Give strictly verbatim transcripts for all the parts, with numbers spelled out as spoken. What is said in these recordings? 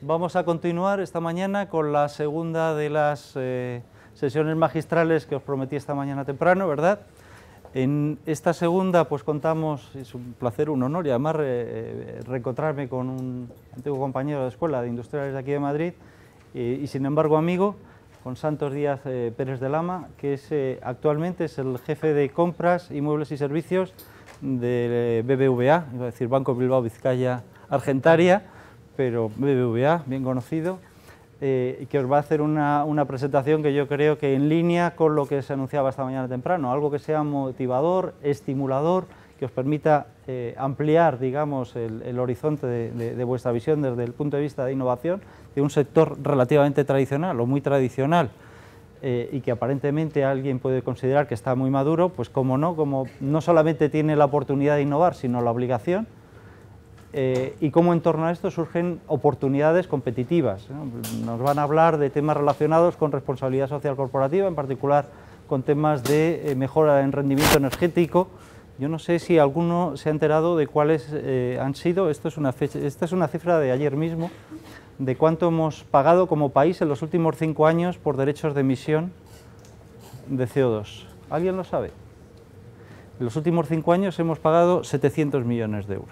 Vamos a continuar esta mañana con la segunda de las eh, sesiones magistrales que os prometí esta mañana temprano, ¿verdad? En esta segunda pues contamos, es un placer, un honor y además eh, reencontrarme con un antiguo compañero de escuela de industriales de aquí de Madrid eh, y sin embargo amigo, con Santos Díaz eh, Pérez de Lama, que es, eh, actualmente es el jefe de compras, inmuebles y servicios de B B V A, iba a decir Banco Bilbao Vizcaya Argentaria, pero B B V A, bien conocido, eh, y que os va a hacer una, una presentación que yo creo que en línea con lo que se anunciaba esta mañana temprano, algo que sea motivador, estimulador, que os permita eh, ampliar, digamos, el, el horizonte de, de, de vuestra visión desde el punto de vista de innovación de un sector relativamente tradicional o muy tradicional, eh, y que aparentemente alguien puede considerar que está muy maduro, pues como no, como no solamente tiene la oportunidad de innovar, sino la obligación. Eh, y cómo en torno a esto surgen oportunidades competitivas, ¿no? Nos van a hablar de temas relacionados con responsabilidad social corporativa, en particular con temas de eh, mejora en rendimiento energético. Yo no sé si alguno se ha enterado de cuáles eh, han sido, esto es una fecha, esta es una cifra de ayer mismo, de cuánto hemos pagado como país en los últimos cinco años por derechos de emisión de C O dos. ¿Alguien lo sabe? En los últimos cinco años hemos pagado setecientos millones de euros.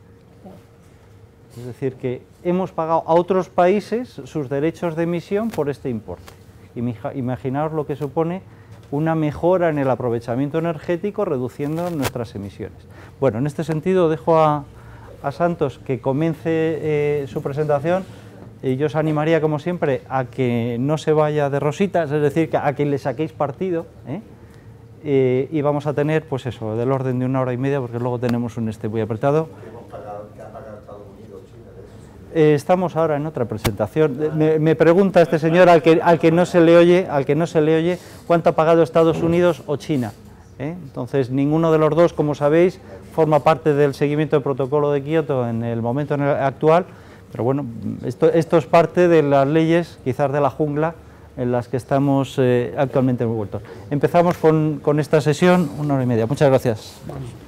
Es decir, que hemos pagado a otros países sus derechos de emisión por este importe. Imaginaos lo que supone una mejora en el aprovechamiento energético reduciendo nuestras emisiones. Bueno, en este sentido dejo a, a Santos que comience eh, su presentación y yo os animaría, como siempre, a que no se vaya de rositas, es decir, que a que le saquéis partido, ¿eh? Eh, y vamos a tener, pues eso, del orden de una hora y media, porque luego tenemos un este muy apretado. Eh, estamos ahora en otra presentación. Me, me pregunta este señor al que, al que no se le oye, al que no se le oye, cuánto ha pagado Estados Unidos o China. ¿Eh? Entonces, ninguno de los dos, como sabéis, forma parte del seguimiento del protocolo de Kioto en el momento actual, pero bueno, esto, esto es parte de las leyes, quizás de la jungla, en las que estamos eh, actualmente envueltos. Empezamos con, con esta sesión, una hora y media. Muchas gracias.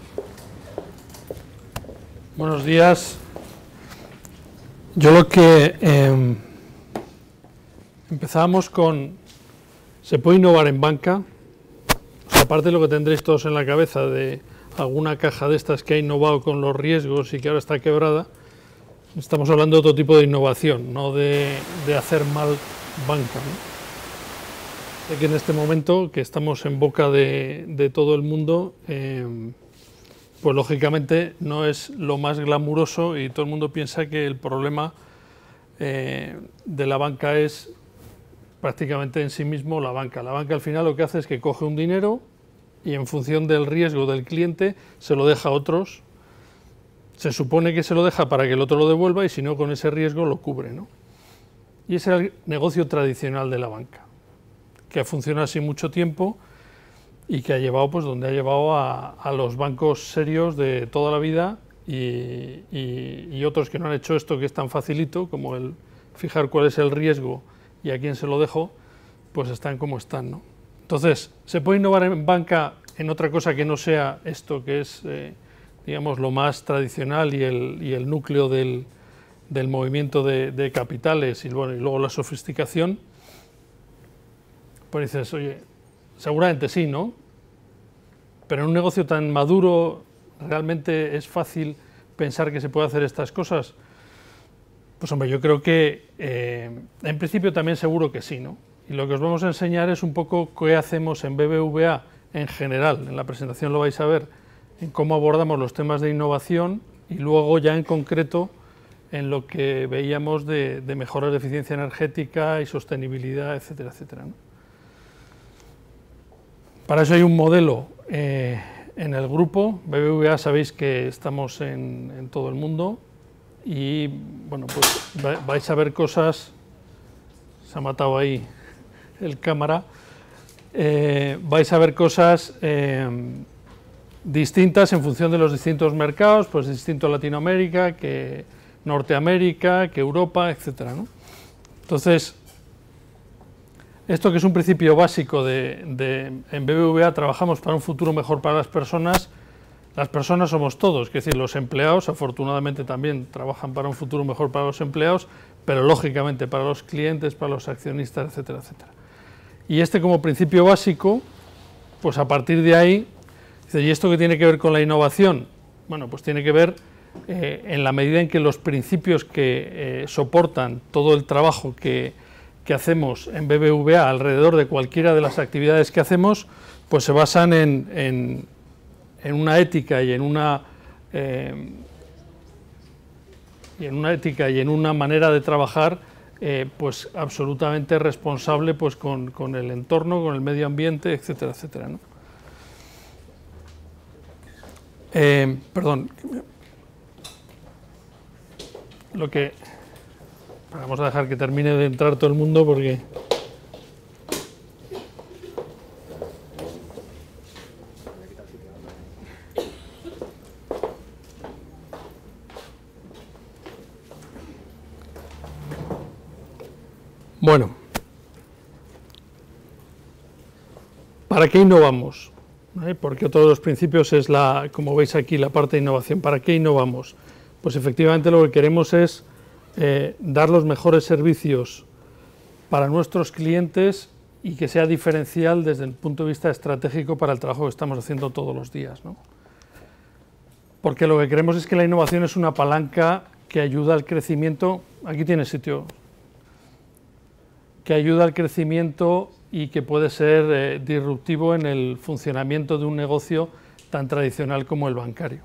Buenos días. Yo lo que eh, empezábamos con, ¿se puede innovar en banca? O sea, aparte de lo que tendréis todos en la cabeza de alguna caja de estas que ha innovado con los riesgos y que ahora está quebrada, estamos hablando de otro tipo de innovación, no de, de hacer mal banca, ¿no? De que en este momento, que estamos en boca de, de todo el mundo, eh, pues lógicamente no es lo más glamuroso y todo el mundo piensa que el problema eh, de la banca es prácticamente en sí mismo la banca. La banca al final lo que hace es que coge un dinero y en función del riesgo del cliente se lo deja a otros. Se supone que se lo deja para que el otro lo devuelva y si no con ese riesgo lo cubre, ¿no? Y ese es el negocio tradicional de la banca, que ha funcionado así mucho tiempo y que ha llevado, pues, donde ha llevado a, a los bancos serios de toda la vida y, y, y otros que no han hecho esto que es tan facilito, como el fijar cuál es el riesgo y a quién se lo dejo, pues están como están, ¿no? Entonces, ¿se puede innovar en banca en otra cosa que no sea esto, que es, eh, digamos, lo más tradicional y el, y el núcleo del, del movimiento de, de capitales y, bueno, y luego la sofisticación? Pues dices, oye, seguramente sí, ¿no? Pero en un negocio tan maduro, ¿realmente es fácil pensar que se puede hacer estas cosas? Pues hombre, yo creo que eh, en principio también seguro que sí, ¿no? Y lo que os vamos a enseñar es un poco qué hacemos en B B V A en general. En la presentación lo vais a ver, en cómo abordamos los temas de innovación y luego ya en concreto en lo que veíamos de, de mejoras de eficiencia energética y sostenibilidad, etcétera, etcétera, ¿no? Para eso hay un modelo eh, en el grupo. B B V A sabéis que estamos en, en todo el mundo y bueno, pues vais a ver cosas, se ha matado ahí el cámara, eh, vais a ver cosas eh, distintas en función de los distintos mercados, pues distinto a Latinoamérica, que Norteamérica, que Europa, etcétera, ¿no? Entonces, esto que es un principio básico de, de en B B V A trabajamos para un futuro mejor para las personas. Las personas somos todos, es decir, los empleados afortunadamente también trabajan para un futuro mejor para los empleados, pero lógicamente para los clientes, para los accionistas, etcétera, etcétera. Y este como principio básico, pues a partir de ahí, dice, ¿y esto qué tiene que ver con la innovación? Bueno, pues tiene que ver eh, en la medida en que los principios que eh, soportan todo el trabajo que, que hacemos en B B V A alrededor de cualquiera de las actividades que hacemos, pues se basan en, en, en una ética y en una eh, y en una ética y en una manera de trabajar eh, pues absolutamente responsable pues con, con el entorno, con el medio ambiente, etcétera, etcétera, ¿no? Eh, perdón, lo que vamos a dejar que termine de entrar todo el mundo porque bueno, ¿para qué innovamos? ¿Eh? Porque otro de los principios es, la, como veis aquí, la parte de innovación. ¿Para qué innovamos? Pues efectivamente lo que queremos es eh, dar los mejores servicios para nuestros clientes y que sea diferencial desde el punto de vista estratégico para el trabajo que estamos haciendo todos los días, ¿no? Porque lo que queremos es que la innovación es una palanca que ayuda al crecimiento. Aquí tiene sitio. Que ayuda al crecimiento y que puede ser eh, disruptivo en el funcionamiento de un negocio tan tradicional como el bancario.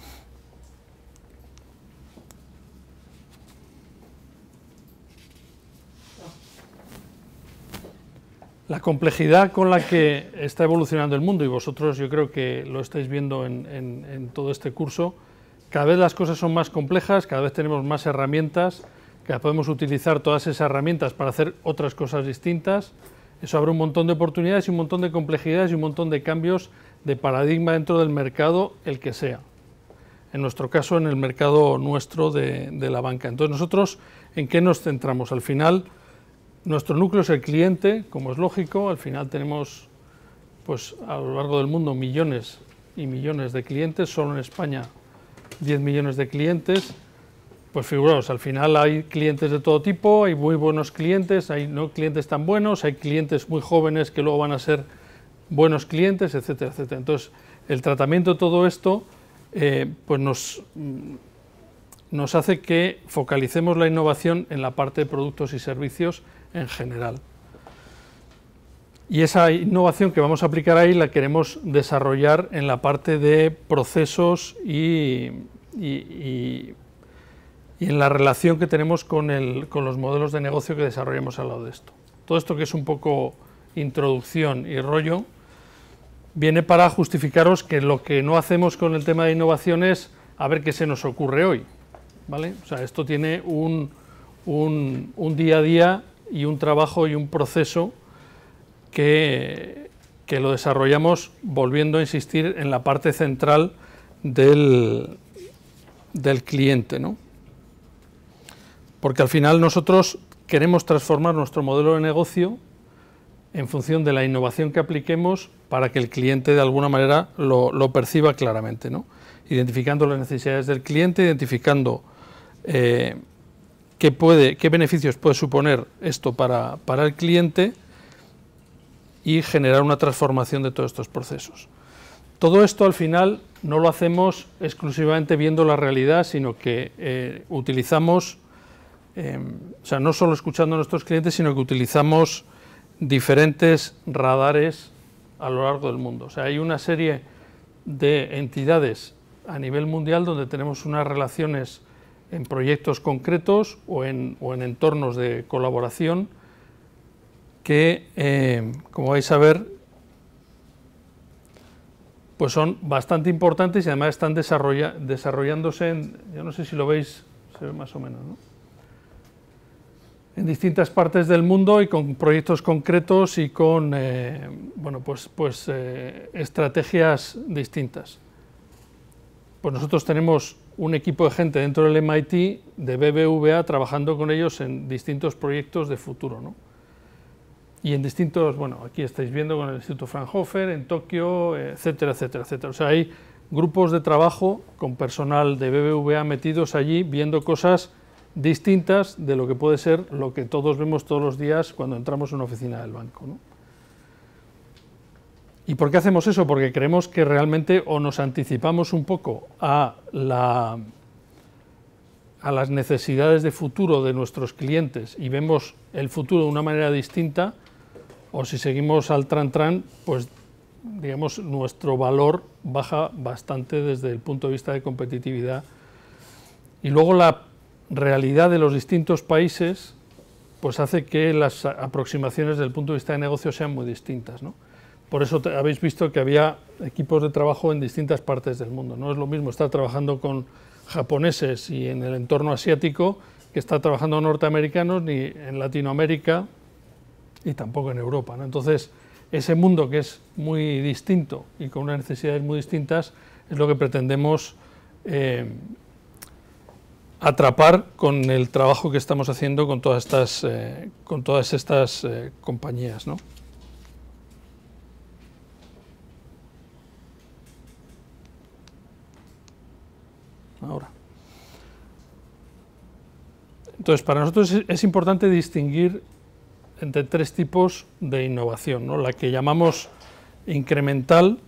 La complejidad con la que está evolucionando el mundo, y vosotros yo creo que lo estáis viendo en, en, en todo este curso, cada vez las cosas son más complejas, cada vez tenemos más herramientas, que podemos utilizar todas esas herramientas para hacer otras cosas distintas. Eso abre un montón de oportunidades y un montón de complejidades y un montón de cambios de paradigma dentro del mercado, el que sea. En nuestro caso, en el mercado nuestro de, de la banca. Entonces, nosotros, ¿en qué nos centramos? Al final, nuestro núcleo es el cliente, como es lógico. Al final tenemos, pues, a lo largo del mundo, millones y millones de clientes. Solo en España, diez millones de clientes. Pues figuraos, al final hay clientes de todo tipo, hay muy buenos clientes, hay no clientes tan buenos, hay clientes muy jóvenes que luego van a ser buenos clientes, etcétera, etcétera. Entonces, el tratamiento de todo esto eh, pues nos, nos hace que focalicemos la innovación en la parte de productos y servicios en general. Y esa innovación que vamos a aplicar ahí la queremos desarrollar en la parte de procesos y, y, y y en la relación que tenemos con, el, con los modelos de negocio que desarrollamos al lado de esto. Todo esto que es un poco introducción y rollo, viene para justificaros que lo que no hacemos con el tema de innovación es a ver qué se nos ocurre hoy, ¿vale? O sea, esto tiene un, un, un día a día y un trabajo y un proceso que, que lo desarrollamos volviendo a insistir en la parte central del, del cliente, ¿no? Porque al final nosotros queremos transformar nuestro modelo de negocio en función de la innovación que apliquemos para que el cliente de alguna manera lo, lo perciba claramente, ¿no? Identificando las necesidades del cliente, identificando eh, qué, puede, qué beneficios puede suponer esto para, para el cliente y generar una transformación de todos estos procesos. Todo esto al final no lo hacemos exclusivamente viendo la realidad, sino que eh, utilizamos Eh, o sea, no solo escuchando a nuestros clientes, sino que utilizamos diferentes radares a lo largo del mundo. O sea, hay una serie de entidades a nivel mundial donde tenemos unas relaciones en proyectos concretos o en, o en entornos de colaboración que, eh, como vais a ver, pues son bastante importantes y además están desarrolla, desarrollándose en, yo no sé si lo veis, se ve más o menos, ¿no? En distintas partes del mundo y con proyectos concretos y con eh, bueno, pues, pues, eh, estrategias distintas. Pues nosotros tenemos un equipo de gente dentro del M I T de B B V A trabajando con ellos en distintos proyectos de futuro, ¿no? Y en distintos, bueno, aquí estáis viendo con el Instituto Fraunhofer, en Tokio, etcétera, etcétera, etcétera. O sea, hay grupos de trabajo con personal de B B V A metidos allí viendo cosas distintas de lo que puede ser lo que todos vemos todos los días cuando entramos en una oficina del banco, ¿no? ¿Y por qué hacemos eso? Porque creemos que realmente o nos anticipamos un poco a, la, a las necesidades de futuro de nuestros clientes y vemos el futuro de una manera distinta, o si seguimos al tran-tran, pues digamos nuestro valor baja bastante desde el punto de vista de competitividad. Y luego la realidad de los distintos países pues hace que las aproximaciones desde el punto de vista de negocio sean muy distintas, ¿no? Por eso te, habéis visto que había equipos de trabajo en distintas partes del mundo. No es lo mismo estar trabajando con japoneses y en el entorno asiático que estar trabajando con norteamericanos, ni en Latinoamérica y tampoco en Europa, ¿no? Entonces, ese mundo que es muy distinto y con unas necesidades muy distintas es lo que pretendemos eh, atrapar con el trabajo que estamos haciendo con todas estas, eh, con todas estas eh, compañías, ¿no? Ahora. Entonces, para nosotros es, es importante distinguir entre tres tipos de innovación, ¿no? La que llamamos incremental,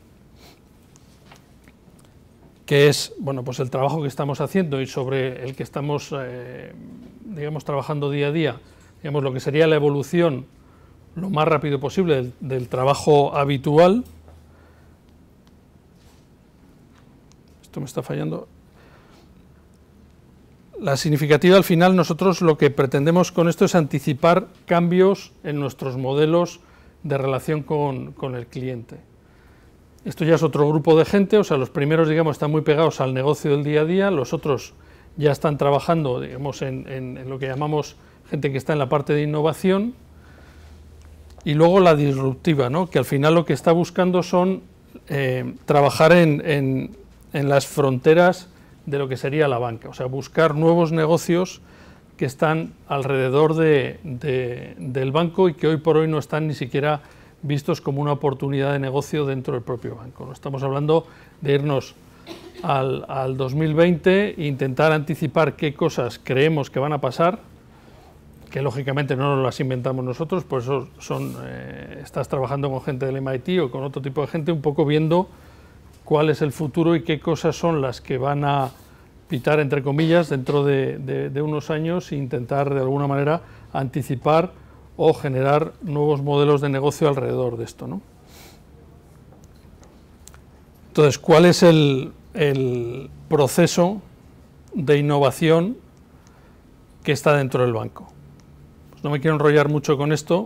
que es, bueno, pues el trabajo que estamos haciendo y sobre el que estamos, eh, digamos, trabajando día a día, digamos, lo que sería la evolución lo más rápido posible del, del trabajo habitual. Esto me está fallando. La significativa, al final, nosotros lo que pretendemos con esto es anticipar cambios en nuestros modelos de relación con, con el cliente. Esto ya es otro grupo de gente, o sea, los primeros, digamos, están muy pegados al negocio del día a día, los otros ya están trabajando, digamos, en, en, en lo que llamamos gente que está en la parte de innovación, y luego la disruptiva, ¿no? Que al final lo que está buscando son eh, trabajar en, en, en las fronteras de lo que sería la banca, o sea, buscar nuevos negocios que están alrededor de, de, del banco y que hoy por hoy no están ni siquiera vistos como una oportunidad de negocio dentro del propio banco, ¿no? Estamos hablando de irnos al, al dos mil veinte e intentar anticipar qué cosas creemos que van a pasar, que lógicamente no nos las inventamos nosotros, por eso son, eh, estás trabajando con gente del M I T o con otro tipo de gente, un poco viendo cuál es el futuro y qué cosas son las que van a pitar, entre comillas, dentro de, de, de unos años e intentar de alguna manera anticipar o generar nuevos modelos de negocio alrededor de esto, ¿no? Entonces, ¿cuál es el, el proceso de innovación que está dentro del banco? Pues no me quiero enrollar mucho con esto,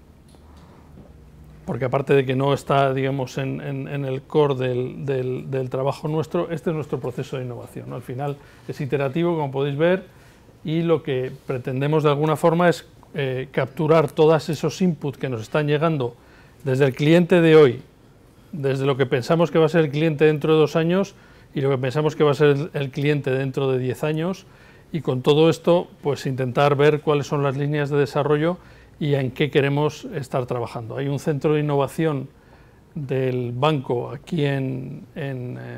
porque aparte de que no está, digamos, en, en, en el core del, del, del trabajo nuestro, este es nuestro proceso de innovación, ¿no? Al final es iterativo, como podéis ver, y lo que pretendemos de alguna forma es eh, capturar todos esos inputs que nos están llegando desde el cliente de hoy, desde lo que pensamos que va a ser el cliente dentro de dos años y lo que pensamos que va a ser el, el cliente dentro de diez años, y con todo esto, pues intentar ver cuáles son las líneas de desarrollo y en qué queremos estar trabajando. Hay un centro de innovación del banco aquí en... en eh,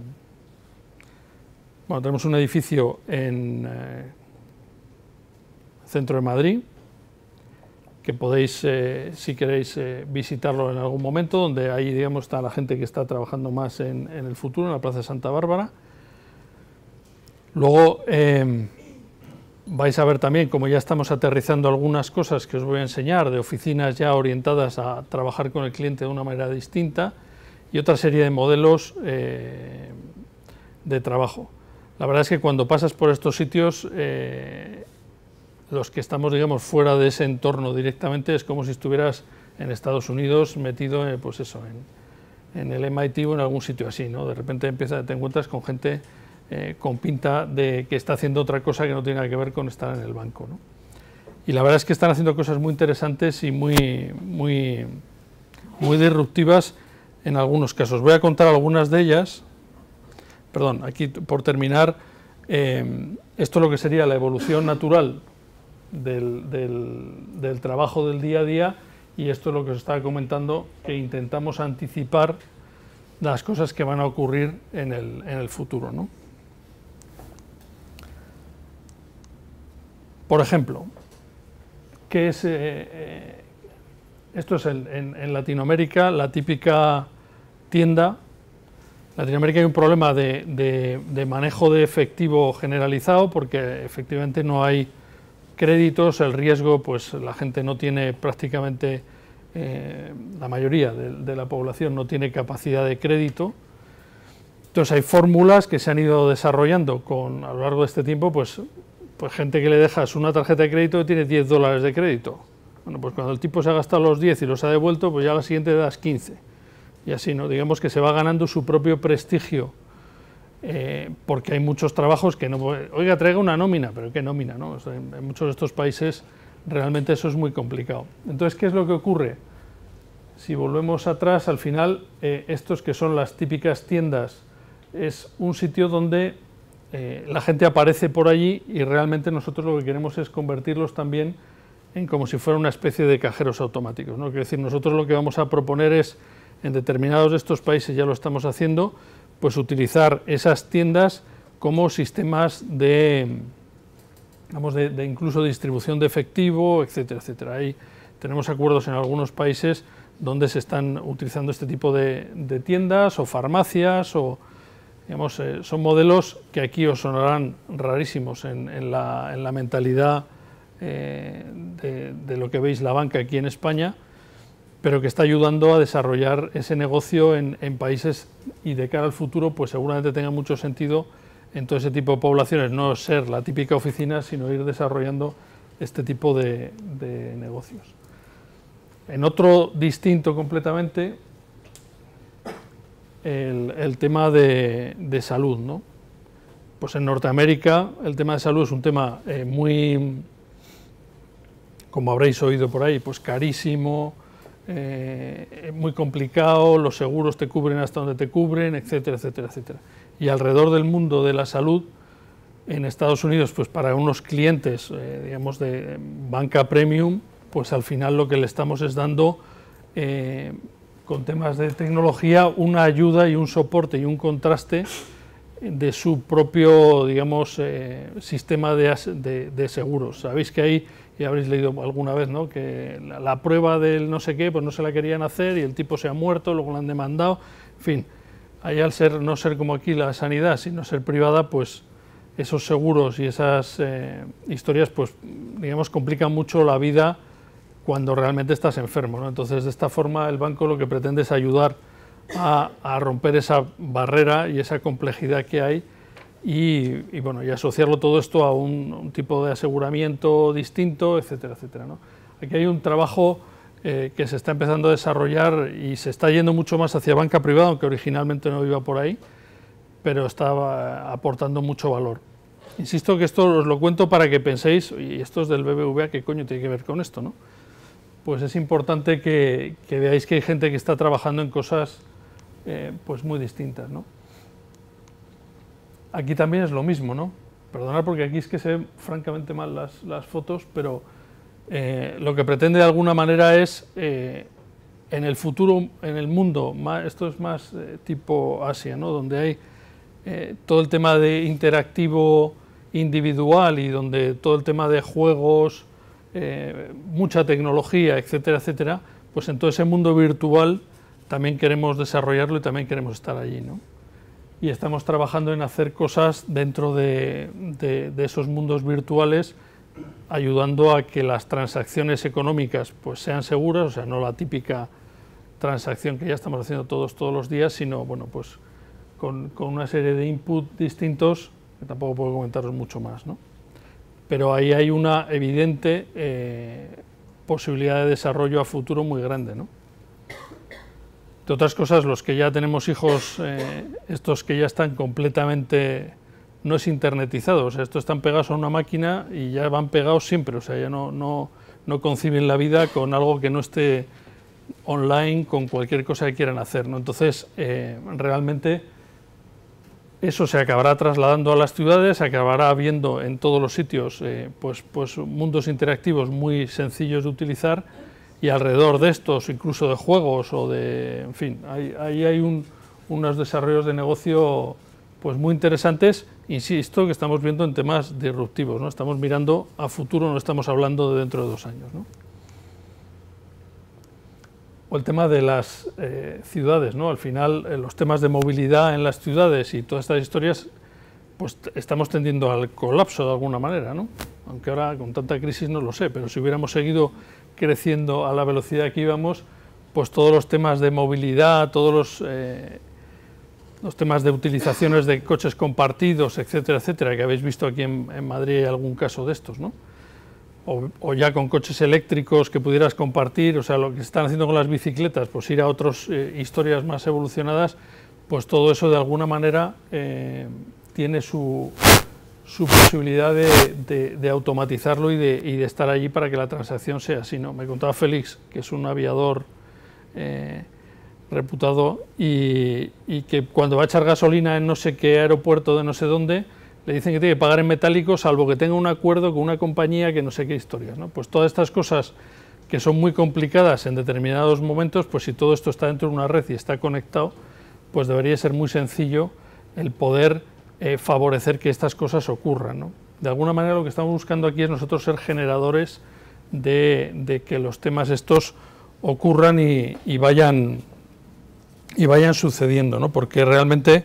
bueno, tenemos un edificio en eh, centro de Madrid, que podéis, eh, si queréis, eh, visitarlo en algún momento, donde ahí, digamos, está la gente que está trabajando más en, en el futuro, en la Plaza de Santa Bárbara. Luego... Eh, vais a ver también, como ya estamos aterrizando algunas cosas que os voy a enseñar, de oficinas ya orientadas a trabajar con el cliente de una manera distinta, y otra serie de modelos eh, de trabajo. La verdad es que cuando pasas por estos sitios, eh, los que estamos, digamos, fuera de ese entorno directamente, es como si estuvieras en Estados Unidos metido, eh, pues eso, en, en el M I T o en algún sitio así, ¿no? De repente empieza, te encuentras con gente Eh, con pinta de que está haciendo otra cosa que no tiene nada que ver con estar en el banco, ¿no? Y la verdad es que están haciendo cosas muy interesantes y muy, muy, muy disruptivas en algunos casos. Voy a contar algunas de ellas. Perdón, aquí por terminar, eh, esto es lo que sería la evolución natural del, del, del trabajo del día a día, y esto es lo que os estaba comentando, que intentamos anticipar las cosas que van a ocurrir en el, en el futuro, ¿no? Por ejemplo, ¿qué es, eh, eh, esto es el, en, en Latinoamérica la típica tienda? En Latinoamérica hay un problema de, de, de manejo de efectivo generalizado porque efectivamente no hay créditos, el riesgo, pues la gente no tiene prácticamente, eh, la mayoría de, de la población no tiene capacidad de crédito. Entonces hay fórmulas que se han ido desarrollando con, a lo largo de este tiempo, pues, pues gente que le dejas una tarjeta de crédito que tiene diez dólares de crédito. Bueno, pues cuando el tipo se ha gastado los diez y los ha devuelto, pues ya a la siguiente le das quince. Y así, ¿no? Digamos que se va ganando su propio prestigio, eh, porque hay muchos trabajos que no... Oiga, traiga una nómina, pero ¿qué nómina, no? O sea, en, en muchos de estos países realmente eso es muy complicado. Entonces, ¿qué es lo que ocurre? Si volvemos atrás, al final, eh, estos que son las típicas tiendas, es un sitio donde eh, la gente aparece por allí y realmente nosotros lo que queremos es convertirlos también en como si fuera una especie de cajeros automáticos, ¿no? Quiero decir, nosotros lo que vamos a proponer es, en determinados de estos países ya lo estamos haciendo, pues utilizar esas tiendas como sistemas de, digamos, de, de incluso distribución de efectivo, etcétera, etcétera. Ahí tenemos acuerdos en algunos países donde se están utilizando este tipo de, de tiendas o farmacias, o digamos, eh, son modelos que aquí os sonarán rarísimos en, en, la, en la mentalidad eh, de, de lo que veis la banca aquí en España, pero que está ayudando a desarrollar ese negocio en, en países, y de cara al futuro pues seguramente tenga mucho sentido en todo ese tipo de poblaciones, no ser la típica oficina, sino ir desarrollando este tipo de, de negocios. En otro distinto completamente, el, el tema de, de salud, ¿no? Pues en Norteamérica el tema de salud es un tema eh, muy, como habréis oído por ahí, pues carísimo, Eh, muy complicado, los seguros te cubren hasta donde te cubren, etcétera, etcétera, etcétera. Y alrededor del mundo de la salud, en Estados Unidos, pues para unos clientes, eh, digamos, de banca premium, pues al final lo que le estamos es dando, eh, con temas de tecnología, una ayuda y un soporte y un contraste de su propio, digamos, eh, sistema de, de, de seguros. Sabéis que hay, y habréis leído alguna vez, ¿no?, que la, la prueba del no sé qué, pues no se la querían hacer y el tipo se ha muerto, luego lo han demandado, en fin, ahí al ser, no ser como aquí la sanidad, sino ser privada, pues esos seguros y esas eh, historias, pues digamos, complican mucho la vida cuando realmente estás enfermo, ¿no? Entonces, de esta forma, el banco lo que pretende es ayudar a, a romper esa barrera y esa complejidad que hay, y, y bueno, y asociarlo todo esto a un, un tipo de aseguramiento distinto, etcétera, etcétera, ¿no? Aquí hay un trabajo eh, que se está empezando a desarrollar y se está yendo mucho más hacia banca privada, aunque originalmente no iba por ahí, pero está aportando mucho valor. Insisto que esto os lo cuento para que penséis, y esto es del B B V A, ¿qué coño tiene que ver con esto, no? Pues es importante que, que veáis que hay gente que está trabajando en cosas eh, pues muy distintas, ¿no? Aquí también es lo mismo, ¿no? Perdonad porque aquí es que se ven francamente mal las, las fotos, pero eh, lo que pretende de alguna manera es, eh, en el futuro, en el mundo, más, esto es más eh, tipo Asia, ¿no?, donde hay eh, todo el tema de interactivo individual y donde todo el tema de juegos, eh, mucha tecnología, etcétera, etcétera, pues en todo ese mundo virtual también queremos desarrollarlo y también queremos estar allí, ¿no? Y estamos trabajando en hacer cosas dentro de, de, de esos mundos virtuales, ayudando a que las transacciones económicas pues sean seguras, o sea, no la típica transacción que ya estamos haciendo todos todos los días, sino bueno, pues con, con una serie de input distintos, que tampoco puedo comentaros mucho más, ¿no? Pero ahí hay una evidente eh, posibilidad de desarrollo a futuro muy grande, ¿no? De otras cosas, los que ya tenemos hijos, eh, estos que ya están completamente, no es internetizados, o sea, estos están pegados a una máquina y ya van pegados siempre, o sea, ya no, no, no conciben la vida con algo que no esté online, con cualquier cosa que quieran hacer, ¿no? Entonces, eh, realmente eso se acabará trasladando a las ciudades, se acabará viendo en todos los sitios eh, pues, pues mundos interactivos muy sencillos de utilizar, y alrededor de estos, incluso de juegos o de, en fin, ahí hay, hay un, unos desarrollos de negocio pues muy interesantes, insisto, que estamos viendo en temas disruptivos, ¿no? Estamos mirando a futuro, no estamos hablando de dentro de dos años, ¿no? O el tema de las eh, ciudades, ¿no? Al final, eh, los temas de movilidad en las ciudades y todas estas historias, pues estamos tendiendo al colapso de alguna manera, ¿no? Aunque ahora con tanta crisis no lo sé, pero si hubiéramos seguido creciendo a la velocidad que íbamos, pues todos los temas de movilidad, todos los, eh, los temas de utilizaciones de coches compartidos, etcétera, etcétera, que habéis visto aquí en, en Madrid hay algún caso de estos, ¿no? O, o ya con coches eléctricos que pudieras compartir, o sea, lo que se están haciendo con las bicicletas, pues ir a otras eh, historias más evolucionadas, pues todo eso de alguna manera eh, tiene su, su posibilidad de, de, de automatizarlo y de, y de estar allí para que la transacción sea así, ¿no? Me contaba Félix, que es un aviador eh, reputado, y, y que cuando va a echar gasolina en no sé qué aeropuerto de no sé dónde, le dicen que tiene que pagar en metálico, salvo que tenga un acuerdo con una compañía que no sé qué historias, ¿no? Pues todas estas cosas que son muy complicadas en determinados momentos, pues si todo esto está dentro de una red y está conectado, pues debería ser muy sencillo el poder eh, favorecer que estas cosas ocurran, ¿no? De alguna manera lo que estamos buscando aquí es nosotros ser generadores de, de que los temas estos ocurran y, y, vayan, y vayan sucediendo, ¿no? Porque realmente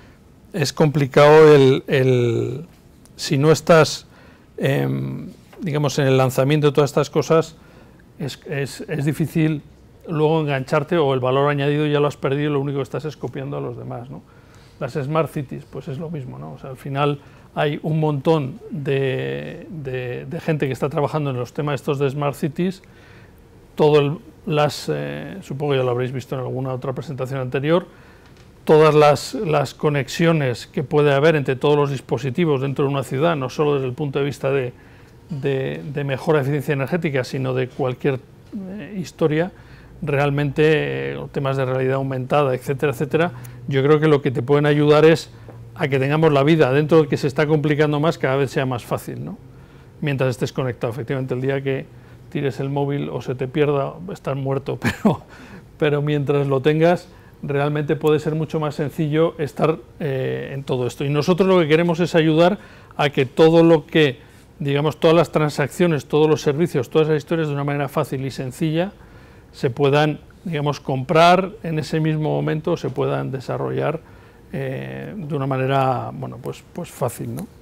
es complicado el, el si no estás, eh, digamos, en el lanzamiento de todas estas cosas, es, es, es difícil luego engancharte, o el valor añadido ya lo has perdido y lo único que estás es copiando a los demás, ¿no? Las Smart Cities, pues es lo mismo, ¿no? O sea, al final hay un montón de, de, de gente que está trabajando en los temas estos de Smart Cities, todo el, las, eh, supongo que ya lo habréis visto en alguna otra presentación anterior, todas las, las conexiones que puede haber entre todos los dispositivos dentro de una ciudad, no solo desde el punto de vista de, de, de mejora de eficiencia energética, sino de cualquier eh, historia, realmente eh, temas de realidad aumentada, etcétera, etcétera, yo creo que lo que te pueden ayudar es a que tengamos la vida, dentro de que se está complicando más, cada vez sea más fácil, ¿no? Mientras estés conectado. Efectivamente, el día que tires el móvil o se te pierda, estás muerto, pero, pero mientras lo tengas, realmente puede ser mucho más sencillo estar eh, en todo esto. Y nosotros lo que queremos es ayudar a que todo lo que, digamos, todas las transacciones, todos los servicios, todas esas historias de una manera fácil y sencilla se puedan, digamos, comprar en ese mismo momento, se puedan desarrollar eh, de una manera, bueno, pues, pues fácil, ¿no?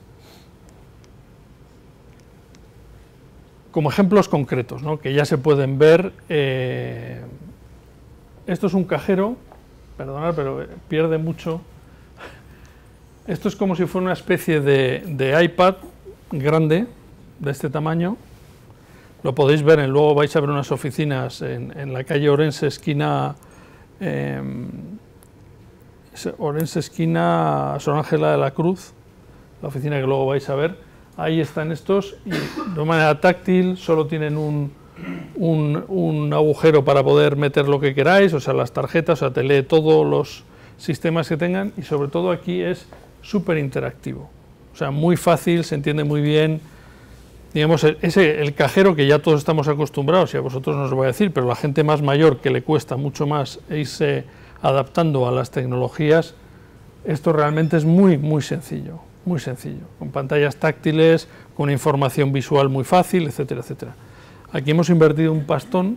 Como ejemplos concretos, ¿no?, que ya se pueden ver, eh, esto es un cajero. Perdonad, pero pierde mucho. Esto es como si fuera una especie de, de iPad grande, de este tamaño. Lo podéis ver, en, luego vais a ver unas oficinas en, en la calle Orense, esquina eh, Orense, esquina Sor Ángela de la Cruz, la oficina que luego vais a ver. Ahí están estos, y de manera táctil, solo tienen un, un, un agujero para poder meter lo que queráis, o sea, las tarjetas, o sea, te lee todos los sistemas que tengan, y sobre todo aquí es súper interactivo, o sea, muy fácil, se entiende muy bien. Digamos, ese, el cajero que ya todos estamos acostumbrados, y a vosotros no os voy a decir, pero la gente más mayor que le cuesta mucho más irse adaptando a las tecnologías, esto realmente es muy, muy sencillo, muy sencillo, con pantallas táctiles, con una información visual muy fácil, etcétera, etcétera. Aquí hemos invertido un pastón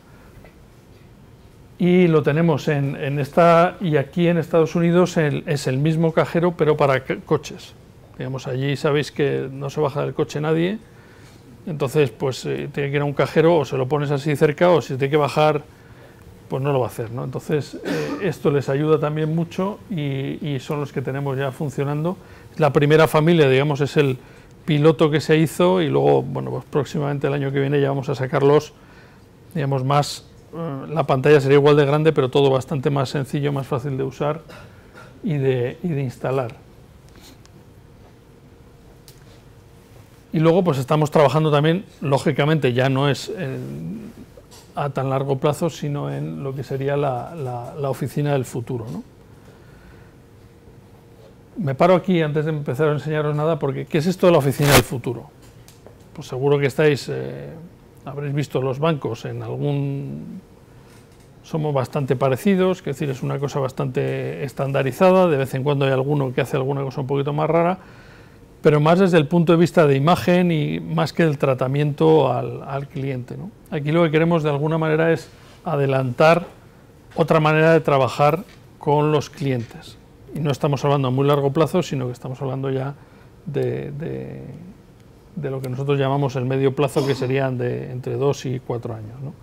y lo tenemos en, en esta, y aquí en Estados Unidos el, es el mismo cajero, pero para coches. Digamos, allí sabéis que no se baja del coche nadie. Entonces, pues eh, tiene que ir a un cajero, o se lo pones así cerca, o si tiene que bajar, pues no lo va a hacer, ¿no? Entonces, eh, esto les ayuda también mucho, y, y son los que tenemos ya funcionando. La primera familia, digamos, es el piloto que se hizo, y luego, bueno, pues próximamente el año que viene ya vamos a sacarlos, digamos, más, eh, la pantalla sería igual de grande, pero todo bastante más sencillo, más fácil de usar y de, y de instalar. Y luego pues estamos trabajando también, lógicamente ya no es en, a tan largo plazo, sino en lo que sería la, la, la oficina del futuro, ¿no? Me paro aquí antes de empezar a enseñaros nada, porque ¿qué es esto de la oficina del futuro? Pues seguro que estáis, eh, habréis visto los bancos en algún somos bastante parecidos, es decir, es una cosa bastante estandarizada, de vez en cuando hay alguno que hace alguna cosa un poquito más rara, pero más desde el punto de vista de imagen y más que del tratamiento al, al cliente, ¿no? Aquí lo que queremos de alguna manera es adelantar otra manera de trabajar con los clientes. Y no estamos hablando a muy largo plazo, sino que estamos hablando ya de, de, de lo que nosotros llamamos el medio plazo, que serían de entre dos y cuatro años, ¿no?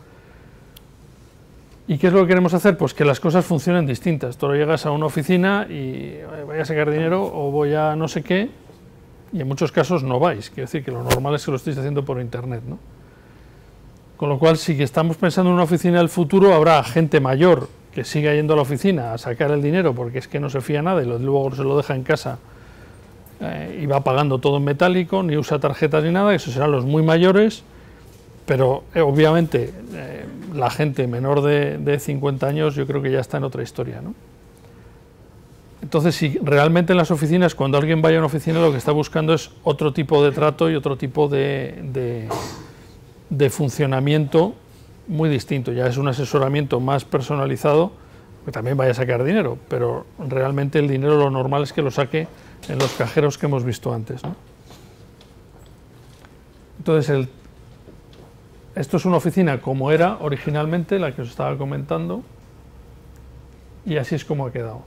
¿Y qué es lo que queremos hacer? Pues que las cosas funcionen distintas. Tú llegas a una oficina y voy a sacar dinero o voy a no sé qué, y en muchos casos no vais. Quiero decir que lo normal es que lo estéis haciendo por internet, ¿no? Con lo cual, si estamos pensando en una oficina del futuro, habrá gente mayor que siga yendo a la oficina a sacar el dinero porque es que no se fía nada y luego se lo deja en casa eh, y va pagando todo en metálico, ni usa tarjetas ni nada. Esos serán los muy mayores, pero eh, obviamente eh, la gente menor de, de cincuenta años yo creo que ya está en otra historia, ¿no? Entonces, si realmente en las oficinas, cuando alguien vaya a una oficina, lo que está buscando es otro tipo de trato y otro tipo de, de, de funcionamiento muy distinto. Ya es un asesoramiento más personalizado, que también vaya a sacar dinero, pero realmente el dinero lo normal es que lo saque en los cajeros que hemos visto antes, ¿no? Entonces, el, esto es una oficina como era originalmente, la que os estaba comentando, y así es como ha quedado.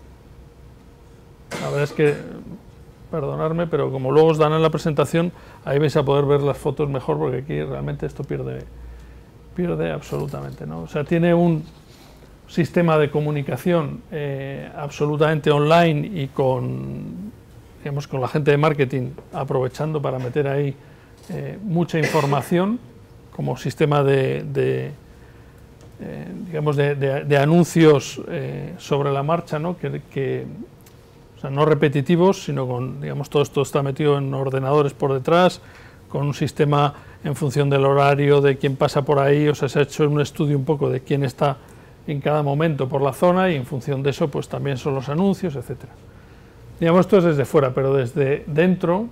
La verdad es que, perdonadme, pero como luego os dan en la presentación, ahí vais a poder ver las fotos mejor, porque aquí realmente esto pierde, pierde absolutamente, ¿no? O sea, tiene un sistema de comunicación eh, absolutamente online y con, digamos, con la gente de marketing aprovechando para meter ahí eh, mucha información como sistema de, de eh, digamos, de, de, de anuncios eh, sobre la marcha, ¿no? Que, que O sea, no repetitivos, sino con, digamos, todo esto está metido en ordenadores por detrás, con un sistema en función del horario, de quién pasa por ahí. O sea, se ha hecho un estudio un poco de quién está en cada momento por la zona y en función de eso, pues también son los anuncios, etcétera. Digamos, esto es desde fuera, pero desde dentro,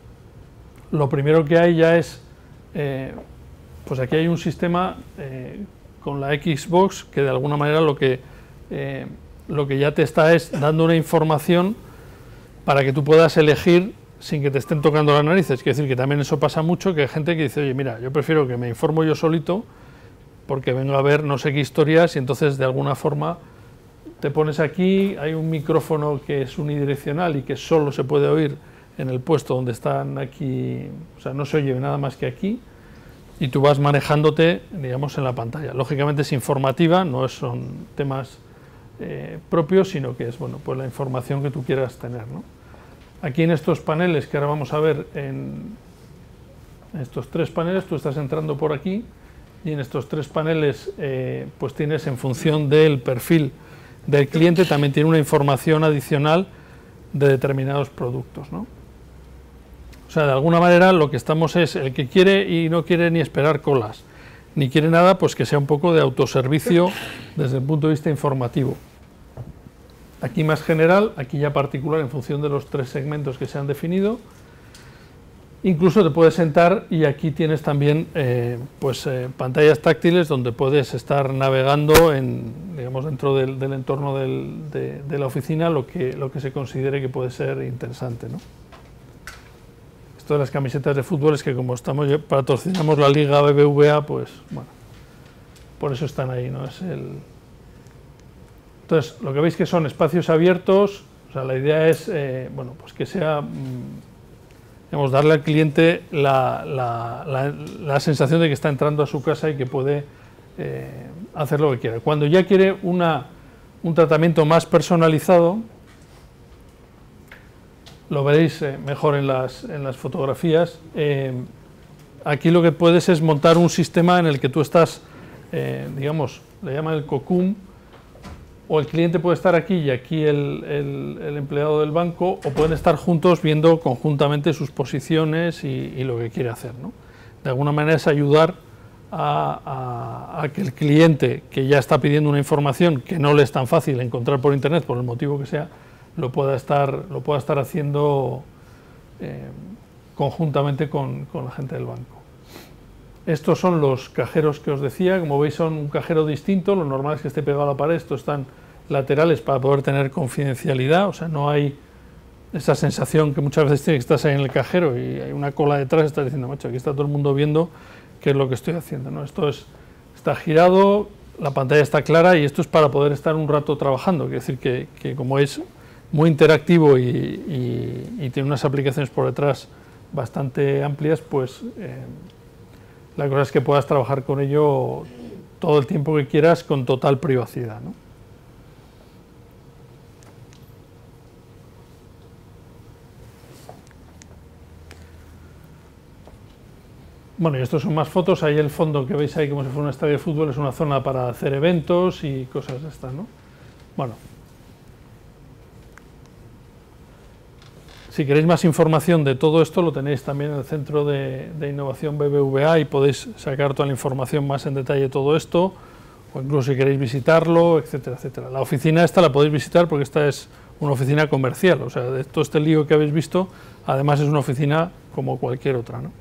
lo primero que hay ya es, eh, pues aquí hay un sistema eh, con la Xbox que de alguna manera lo que... Eh, lo que ya te está es dando una información para que tú puedas elegir sin que te estén tocando las narices. Quiero decir que también eso pasa mucho, que hay gente que dice, oye, mira, yo prefiero que me informo yo solito porque vengo a ver no sé qué historias y entonces de alguna forma te pones aquí, hay un micrófono que es unidireccional y que solo se puede oír en el puesto donde están aquí, o sea, no se oye nada más que aquí, y tú vas manejándote, digamos, en la pantalla. Lógicamente es informativa, no son temas Eh, propios, sino que es, bueno, pues la información que tú quieras tener, ¿no? Aquí en estos paneles que ahora vamos a ver, en estos tres paneles, tú estás entrando por aquí y en estos tres paneles eh, pues tienes, en función del perfil del cliente, también tiene una información adicional de determinados productos, ¿no? O sea, de alguna manera lo que estamos es, el que quiere y no quiere ni esperar colas ni quiere nada, pues que sea un poco de autoservicio desde el punto de vista informativo. Aquí más general, aquí ya particular en función de los tres segmentos que se han definido. Incluso te puedes sentar y aquí tienes también eh, pues, eh, pantallas táctiles donde puedes estar navegando en, digamos, dentro del, del entorno del, de, de la oficina lo que, lo que se considere que puede ser interesante, ¿no? Esto de las camisetas de fútbol es que como estamos patrocinamos la Liga B B V A, pues bueno, por eso están ahí, ¿no? Es el... Entonces, lo que veis que son espacios abiertos, o sea, la idea es, eh, bueno, pues que sea, digamos, darle al cliente la, la, la, la sensación de que está entrando a su casa y que puede eh, hacer lo que quiera. Cuando ya quiere una, un tratamiento más personalizado, lo veréis eh, mejor en las, en las fotografías. Eh, aquí lo que puedes es montar un sistema en el que tú estás, eh, digamos, le llaman el COCUM, o el cliente puede estar aquí y aquí el, el, el empleado del banco, o pueden estar juntos viendo conjuntamente sus posiciones y, y lo que quiere hacer, ¿no? De alguna manera es ayudar a, a, a que el cliente, que ya está pidiendo una información que no le es tan fácil encontrar por internet, por el motivo que sea, lo pueda estar, lo pueda estar haciendo eh, conjuntamente con, con la gente del banco. Estos son los cajeros que os decía, como veis son un cajero distinto, lo normal es que esté pegado a la pared, estos están laterales para poder tener confidencialidad, o sea, no hay esa sensación que muchas veces tienes que estás ahí en el cajero y hay una cola detrás y estás diciendo, macho, aquí está todo el mundo viendo qué es lo que estoy haciendo, ¿no? Esto es, está girado, la pantalla está clara y esto es para poder estar un rato trabajando, quiere decir que, que como es muy interactivo y, y, y tiene unas aplicaciones por detrás bastante amplias, pues eh, la cosa es que puedas trabajar con ello todo el tiempo que quieras con total privacidad, ¿no? Bueno, y estos son más fotos, ahí el fondo que veis ahí como si fuera un estadio de fútbol es una zona para hacer eventos y cosas de estas, ¿no? Bueno, si queréis más información de todo esto lo tenéis también en el Centro de, de Innovación B B V A y podéis sacar toda la información más en detalle de todo esto, o incluso si queréis visitarlo, etcétera, etcétera. La oficina esta la podéis visitar porque esta es una oficina comercial, o sea, de todo este lío que habéis visto, además es una oficina como cualquier otra, ¿no?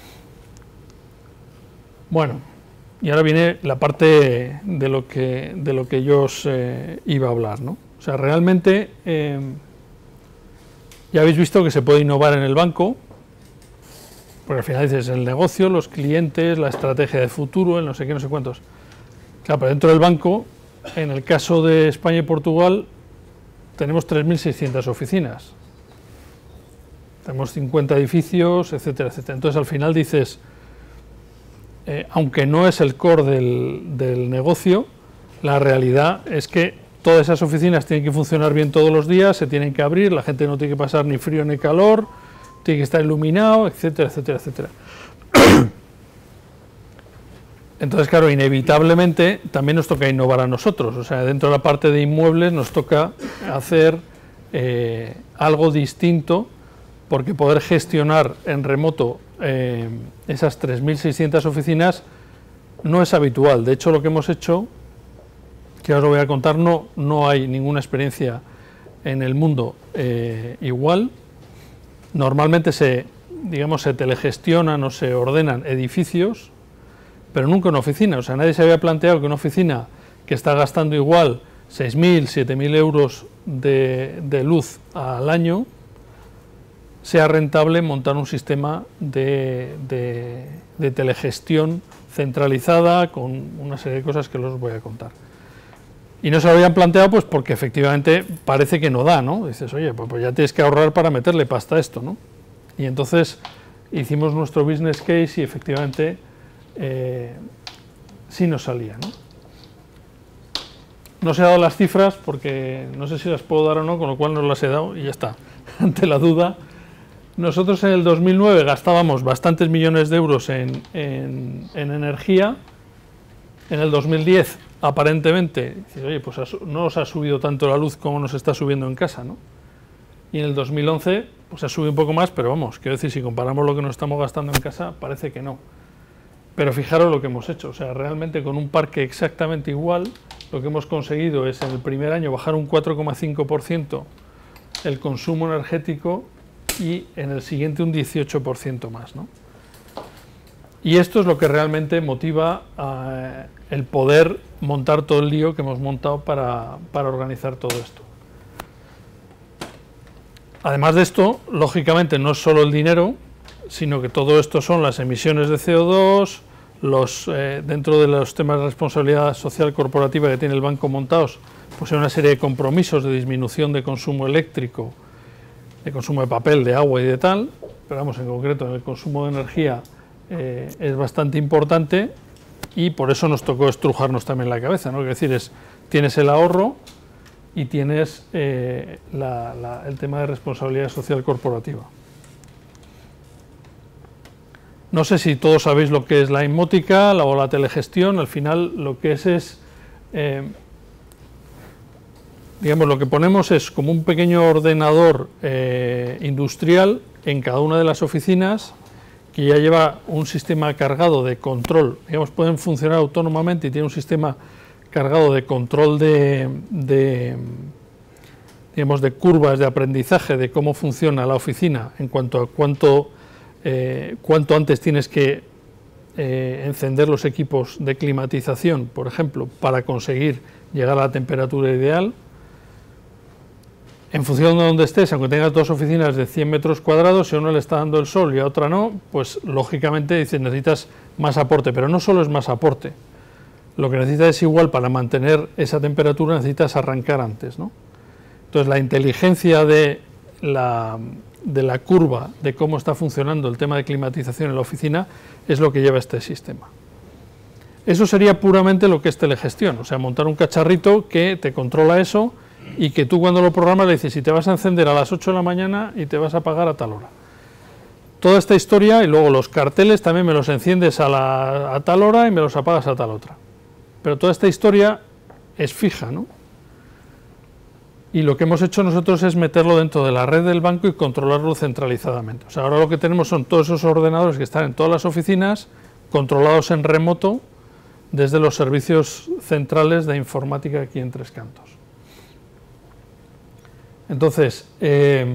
Bueno, y ahora viene la parte de lo que, de lo que yo os eh, iba a hablar, ¿no? O sea, realmente eh, ya habéis visto que se puede innovar en el banco, porque al final dices el negocio, los clientes, la estrategia de futuro, el no sé qué, no sé cuántos. Claro, pero dentro del banco, en el caso de España y Portugal, tenemos tres mil seiscientas oficinas. Tenemos cincuenta edificios, etcétera, etcétera. Entonces al final dices... Eh, aunque no es el core del, del negocio, la realidad es que todas esas oficinas tienen que funcionar bien todos los días, se tienen que abrir, la gente no tiene que pasar ni frío ni calor, tiene que estar iluminado, etcétera, etcétera, etcétera. Entonces, claro, inevitablemente también nos toca innovar a nosotros, o sea, dentro de la parte de inmuebles nos toca hacer eh, algo distinto, porque poder gestionar en remoto eh, esas tres mil seiscientas oficinas no es habitual. De hecho, lo que hemos hecho, que os lo voy a contar, no, no hay ninguna experiencia en el mundo eh, igual. Normalmente se, digamos, se telegestionan o se ordenan edificios, pero nunca una oficina. O sea, nadie se había planteado que una oficina que está gastando igual seis mil, siete mil euros de, de luz al año, sea rentable montar un sistema de, de, de telegestión centralizada con una serie de cosas que os voy a contar. Y no se lo habían planteado pues porque efectivamente parece que no da, ¿no? Dices, oye, pues, pues ya tienes que ahorrar para meterle pasta a esto, ¿no? Y entonces hicimos nuestro business case y efectivamente eh, sí nos salía, ¿no? No os he dado las cifras porque no sé si las puedo dar o no, con lo cual no las he dado y ya está, ante la duda. Nosotros en el dos mil nueve gastábamos bastantes millones de euros en, en, en energía. En el dos mil diez, aparentemente, dices, oye, pues no os ha subido tanto la luz como nos está subiendo en casa, ¿no? Y en el dos mil once, pues ha subido un poco más, pero vamos, quiero decir, si comparamos lo que nos estamos gastando en casa, parece que no. Pero fijaros lo que hemos hecho, o sea, realmente con un parque exactamente igual, lo que hemos conseguido es en el primer año bajar un cuatro coma cinco por ciento el consumo energético y en el siguiente un dieciocho por ciento más, ¿no? Y esto es lo que realmente motiva uh, el poder montar todo el lío que hemos montado para, para organizar todo esto. Además de esto, lógicamente no es solo el dinero, sino que todo esto son las emisiones de C O dos, los, eh, dentro de los temas de responsabilidad social corporativa que tiene el banco montados, pues hay una serie de compromisos de disminución de consumo eléctrico, de consumo de papel, de agua y de tal, pero vamos, en concreto en el consumo de energía eh, es bastante importante y por eso nos tocó estrujarnos también la cabeza, ¿no? Es decir, es, tienes el ahorro y tienes eh, la, la, el tema de responsabilidad social corporativa. No sé si todos sabéis lo que es la inmótica la, o la telegestión. Al final lo que es es, eh, digamos, lo que ponemos es como un pequeño ordenador eh, industrial en cada una de las oficinas que ya lleva un sistema cargado de control, digamos, pueden funcionar autónomamente y tiene un sistema cargado de control de, de, digamos, de curvas de aprendizaje de cómo funciona la oficina en cuanto a cuánto, eh, cuánto antes tienes que eh, encender los equipos de climatización, por ejemplo, para conseguir llegar a la temperatura ideal. En función de donde estés, aunque tengas dos oficinas de cien metros cuadrados, si a uno le está dando el sol y a otra no, pues lógicamente dices, necesitas más aporte, pero no solo es más aporte. Lo que necesitas es igual, para mantener esa temperatura necesitas arrancar antes, ¿no? Entonces la inteligencia de la, de la curva de cómo está funcionando el tema de climatización en la oficina es lo que lleva este sistema. Eso sería puramente lo que es telegestión, o sea, montar un cacharrito que te controla eso y que tú cuando lo programas le dices, si te vas a encender a las ocho de la mañana y te vas a apagar a tal hora. Toda esta historia, y luego los carteles también me los enciendes a, la, a tal hora y me los apagas a tal otra. Pero toda esta historia es fija, ¿no? Y lo que hemos hecho nosotros es meterlo dentro de la red del banco y controlarlo centralizadamente. O sea, ahora lo que tenemos son todos esos ordenadores que están en todas las oficinas, controlados en remoto desde los servicios centrales de informática aquí en Tres Cantos. Entonces, eh,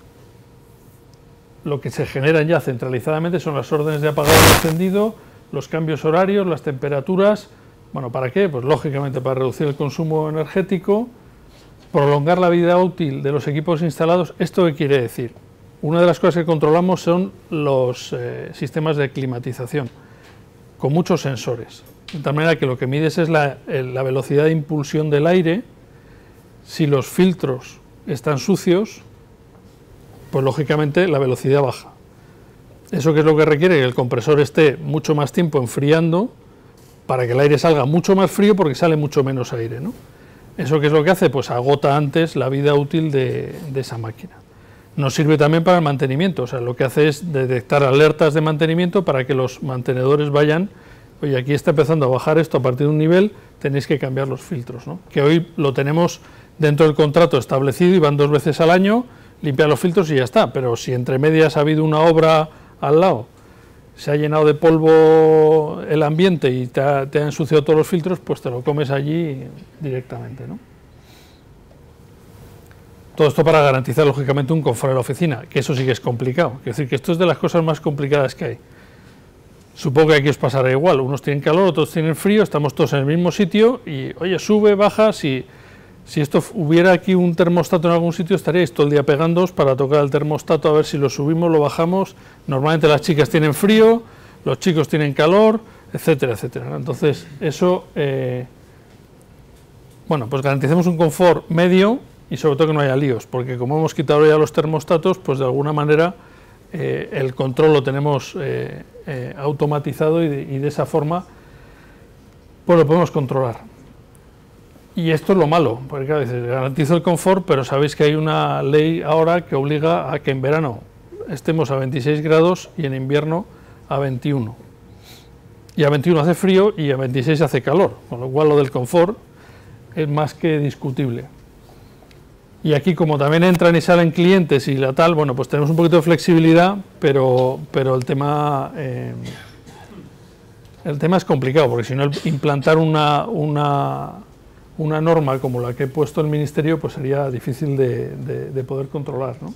lo que se generan ya centralizadamente son las órdenes de apagado y encendido, los cambios horarios, las temperaturas. Bueno, ¿para qué? Pues lógicamente para reducir el consumo energético, prolongar la vida útil de los equipos instalados. ¿Esto qué quiere decir? Una de las cosas que controlamos son los eh, sistemas de climatización, con muchos sensores. De tal manera que lo que mides es la, la velocidad de impulsión del aire. Si los filtros están sucios, pues lógicamente la velocidad baja. ¿Eso qué es lo que requiere? Que el compresor esté mucho más tiempo enfriando para que el aire salga mucho más frío, porque sale mucho menos aire, ¿no? ¿Eso qué es lo que hace? Pues agota antes la vida útil de, de esa máquina. Nos sirve también para el mantenimiento, o sea, lo que hace es detectar alertas de mantenimiento para que los mantenedores vayan, oye, aquí está empezando a bajar esto a partir de un nivel, tenéis que cambiar los filtros, ¿no? Que hoy lo tenemos dentro del contrato establecido y van dos veces al año, limpiar los filtros y ya está, pero si entre medias ha habido una obra al lado, se ha llenado de polvo el ambiente y te ha, te ha ensuciado todos los filtros, pues te lo comes allí directamente, ¿no? Todo esto para garantizar, lógicamente, un confort en la oficina, que eso sí que es complicado. Es decir, que esto es de las cosas más complicadas que hay. Supongo que aquí os pasará igual, unos tienen calor, otros tienen frío, estamos todos en el mismo sitio y, oye, sube, baja, si... Si esto hubiera aquí un termostato en algún sitio, estaríais todo el día pegándoos para tocar el termostato a ver si lo subimos, lo bajamos. Normalmente las chicas tienen frío, los chicos tienen calor, etcétera, etcétera. Entonces, eso, eh, bueno, pues garanticemos un confort medio y sobre todo que no haya líos, porque como hemos quitado ya los termostatos, pues de alguna manera eh, el control lo tenemos eh, eh, automatizado y de, y de esa forma pues lo podemos controlar. Y esto es lo malo, porque claro, dices, garantizo el confort, pero sabéis que hay una ley ahora que obliga a que en verano estemos a veintiséis grados y en invierno a veintiuno. Y a veintiuno hace frío y a veintiséis hace calor, con lo cual lo del confort es más que discutible. Y aquí, como también entran y salen clientes y la tal, bueno, pues tenemos un poquito de flexibilidad, pero, pero el tema... Eh, el tema es complicado, porque si no, implantar una... una una norma como la que he puesto el Ministerio, pues sería difícil de, de, de poder controlar, ¿no?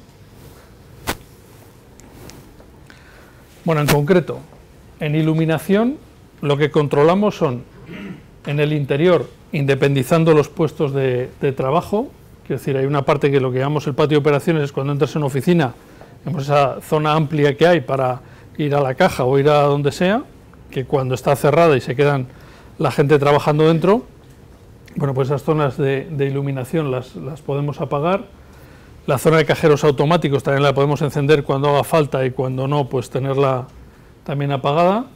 Bueno, en concreto, en iluminación, lo que controlamos son, en el interior, independizando los puestos de, de trabajo, es decir, hay una parte que lo que llamamos el patio de operaciones es cuando entras en una oficina, vemos esa zona amplia que hay para ir a la caja o ir a donde sea, que cuando está cerrada y se quedan la gente trabajando dentro, bueno, pues esas zonas de, de iluminación las, las podemos apagar. La zona de cajeros automáticos también la podemos encender cuando haga falta y cuando no, pues tenerla también apagada.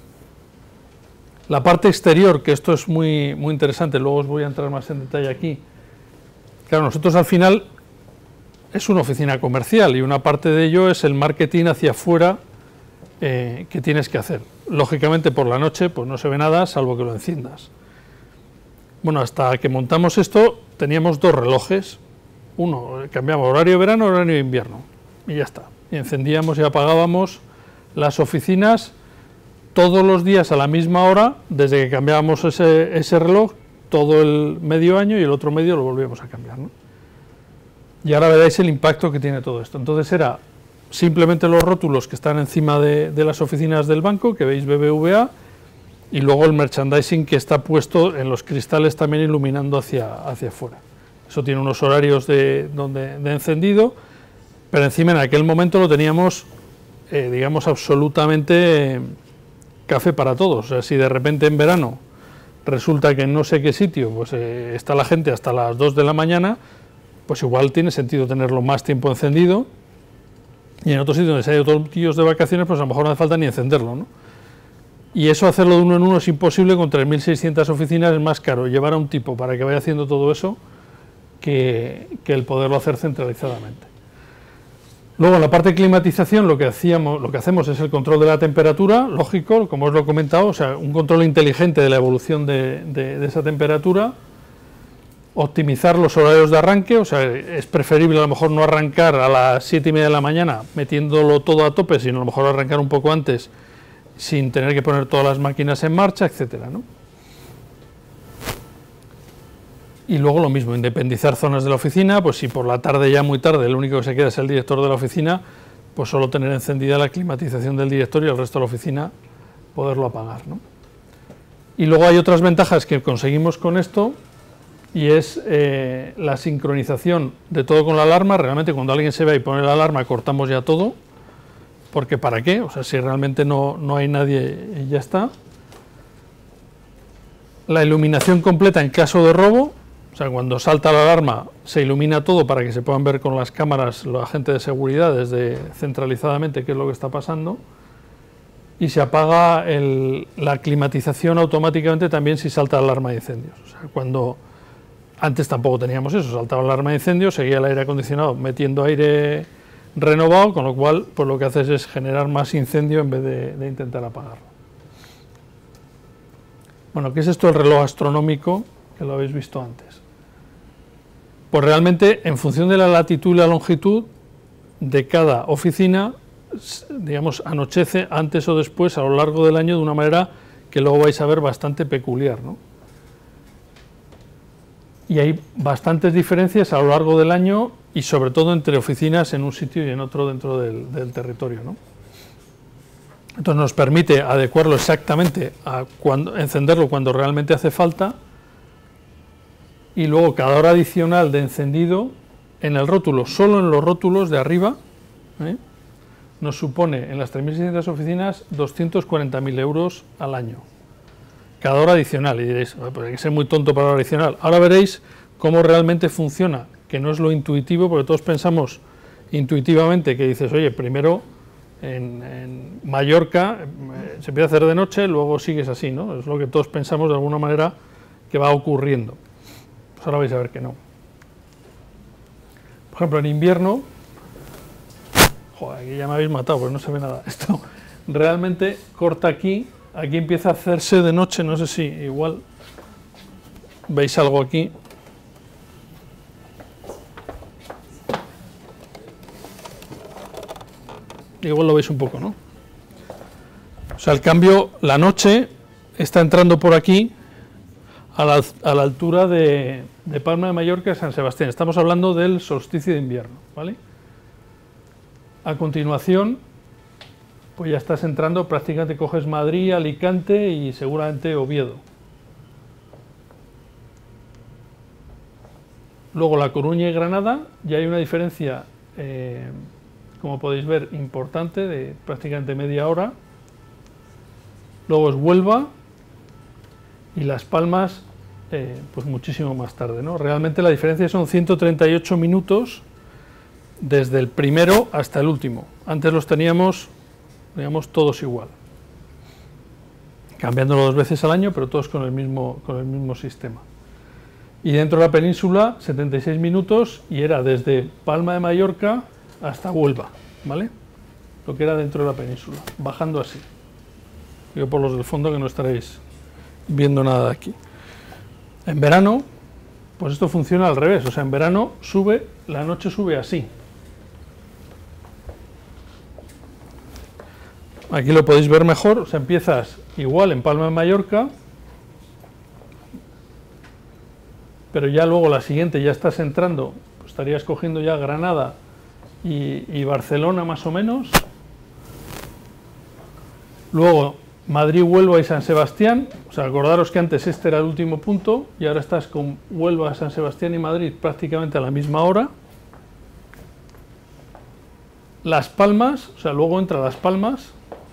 La parte exterior, que esto es muy, muy interesante, luego os voy a entrar más en detalle aquí. Claro, nosotros al final es una oficina comercial y una parte de ello es el marketing hacia afuera eh, que tienes que hacer. Lógicamente por la noche pues no se ve nada salvo que lo enciendas. Bueno, hasta que montamos esto teníamos dos relojes, uno cambiamos horario de verano, horario de invierno y ya está. Y encendíamos y apagábamos las oficinas todos los días a la misma hora, desde que cambiábamos ese, ese reloj, todo el medio año y el otro medio lo volvíamos a cambiar, ¿no? Y ahora veréis el impacto que tiene todo esto. Entonces era simplemente los rótulos que están encima de, de las oficinas del banco, que veis B B V A, y luego el merchandising que está puesto en los cristales también iluminando hacia, hacia afuera. Eso tiene unos horarios de, donde, de encendido, pero encima en aquel momento lo teníamos, eh, digamos, absolutamente eh, café para todos. O sea, si de repente en verano resulta que en no sé qué sitio pues eh, está la gente hasta las dos de la mañana, pues igual tiene sentido tenerlo más tiempo encendido, y en otros sitios donde se ha ido todos los tíos de vacaciones, pues a lo mejor no hace falta ni encenderlo, ¿no? Y eso hacerlo de uno en uno es imposible, con tres mil seiscientas oficinas es más caro llevar a un tipo para que vaya haciendo todo eso que, que el poderlo hacer centralizadamente. Luego en la parte de climatización lo que, hacíamos, lo que hacemos es el control de la temperatura, lógico, como os lo he comentado, o sea, un control inteligente de la evolución de, de, de esa temperatura, optimizar los horarios de arranque, o sea, es preferible a lo mejor no arrancar a las siete y media de la mañana metiéndolo todo a tope, sino a lo mejor arrancar un poco antes, sin tener que poner todas las máquinas en marcha, etcétera, ¿no? Y luego lo mismo, independizar zonas de la oficina, pues si por la tarde, ya muy tarde, el único que se queda es el director de la oficina, pues solo tener encendida la climatización del director y el resto de la oficina poderlo apagar, ¿no? Y luego hay otras ventajas que conseguimos con esto, y es eh, la sincronización de todo con la alarma. Realmente cuando alguien se va y pone la alarma cortamos ya todo, porque ¿para qué? O sea, si realmente no, no hay nadie y ya está. La iluminación completa en caso de robo, o sea, cuando salta la alarma se ilumina todo para que se puedan ver con las cámaras los agentes de seguridad desde centralizadamente qué es lo que está pasando, y se apaga el, la climatización automáticamente también si salta la alarma de incendios. O sea, cuando antes tampoco teníamos eso, saltaba la alarma de incendios, seguía el aire acondicionado metiendo aire renovado, con lo cual pues lo que haces es generar más incendio en vez de, de intentar apagarlo. Bueno, ¿qué es esto del reloj astronómico? Que lo habéis visto antes. Pues realmente, en función de la latitud y la longitud de cada oficina, digamos, anochece antes o después a lo largo del año de una manera que luego vais a ver bastante peculiar, ¿no? Y hay bastantes diferencias a lo largo del año y sobre todo entre oficinas en un sitio y en otro dentro del, del territorio, ¿no? Entonces nos permite adecuarlo exactamente a cuando, encenderlo cuando realmente hace falta, y luego cada hora adicional de encendido en el rótulo, solo en los rótulos de arriba, ¿eh? nos supone en las tres mil seiscientas oficinas doscientos cuarenta mil euros al año. Cada hora adicional, y diréis, pues hay que ser muy tonto para la hora adicional. Ahora veréis cómo realmente funciona, que no es lo intuitivo, porque todos pensamos intuitivamente que dices, oye, primero en, en Mallorca eh, se empieza a hacer de noche, luego sigues así, ¿no? Es lo que todos pensamos de alguna manera que va ocurriendo. Pues ahora vais a ver que no. Por ejemplo, en invierno, joder, aquí ya me habéis matado, pues no se ve nada. Esto realmente corta aquí. Aquí empieza a hacerse de noche, no sé si igual veis algo aquí. Igual lo veis un poco, ¿no? O sea, el cambio, la noche está entrando por aquí a la, a la altura de, de Palma de Mallorca y San Sebastián. Estamos hablando del solsticio de invierno, ¿vale? A continuación, pues ya estás entrando, prácticamente coges Madrid, Alicante y seguramente Oviedo. Luego La Coruña y Granada, ya hay una diferencia, eh, como podéis ver, importante, de prácticamente media hora. Luego es Huelva y Las Palmas, eh, pues muchísimo más tarde, ¿no? Realmente la diferencia son ciento treinta y ocho minutos desde el primero hasta el último. Antes los teníamos, digamos, todos igual, cambiándolo dos veces al año, pero todos con el mismo, con el mismo sistema. Y dentro de la península, setenta y seis minutos, y era desde Palma de Mallorca hasta Huelva, ¿vale? Lo que era dentro de la península, bajando así. Digo por los del fondo que no estaréis viendo nada de aquí. En verano, pues esto funciona al revés, o sea, en verano sube, la noche sube así. Aquí lo podéis ver mejor, o sea, empiezas igual en Palma de Mallorca, pero ya luego la siguiente ya estás entrando, pues estarías cogiendo ya Granada y, y Barcelona más o menos. Luego Madrid, Huelva y San Sebastián. O sea, acordaros que antes este era el último punto y ahora estás con Huelva, San Sebastián y Madrid prácticamente a la misma hora. Las Palmas, o sea, luego entra Las Palmas.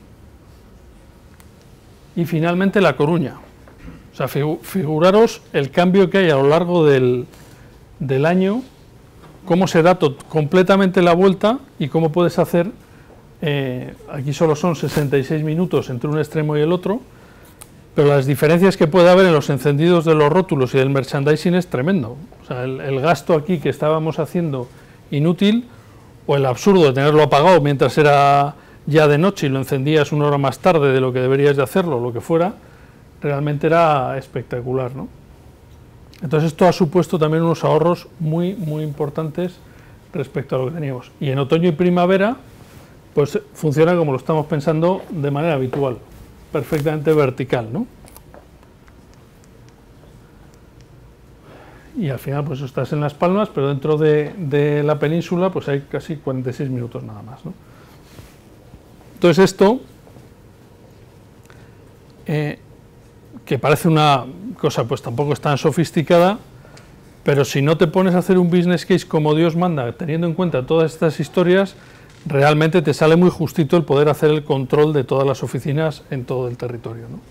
Y finalmente La Coruña. O sea, figuraros el cambio que hay a lo largo del, del año, cómo se da completamente la vuelta y cómo puedes hacer, eh, aquí solo son sesenta y seis minutos entre un extremo y el otro, pero las diferencias que puede haber en los encendidos de los rótulos y del merchandising es tremendo. O sea, el, el gasto aquí que estábamos haciendo inútil, o el absurdo de tenerlo apagado mientras era ya de noche y lo encendías una hora más tarde de lo que deberías de hacerlo, lo que fuera, realmente era espectacular, ¿no? Entonces esto ha supuesto también unos ahorros muy, muy importantes respecto a lo que teníamos. Y en otoño y primavera, pues funciona como lo estamos pensando de manera habitual, perfectamente vertical, ¿no? Y al final, pues estás en Las Palmas, pero dentro de, de la península, pues hay casi cuarenta y seis minutos nada más, ¿no? Entonces esto, eh, que parece una cosa pues tampoco es tan sofisticada, pero si no te pones a hacer un business case como Dios manda, teniendo en cuenta todas estas historias, realmente te sale muy justito el poder hacer el control de todas las oficinas en todo el territorio, ¿no?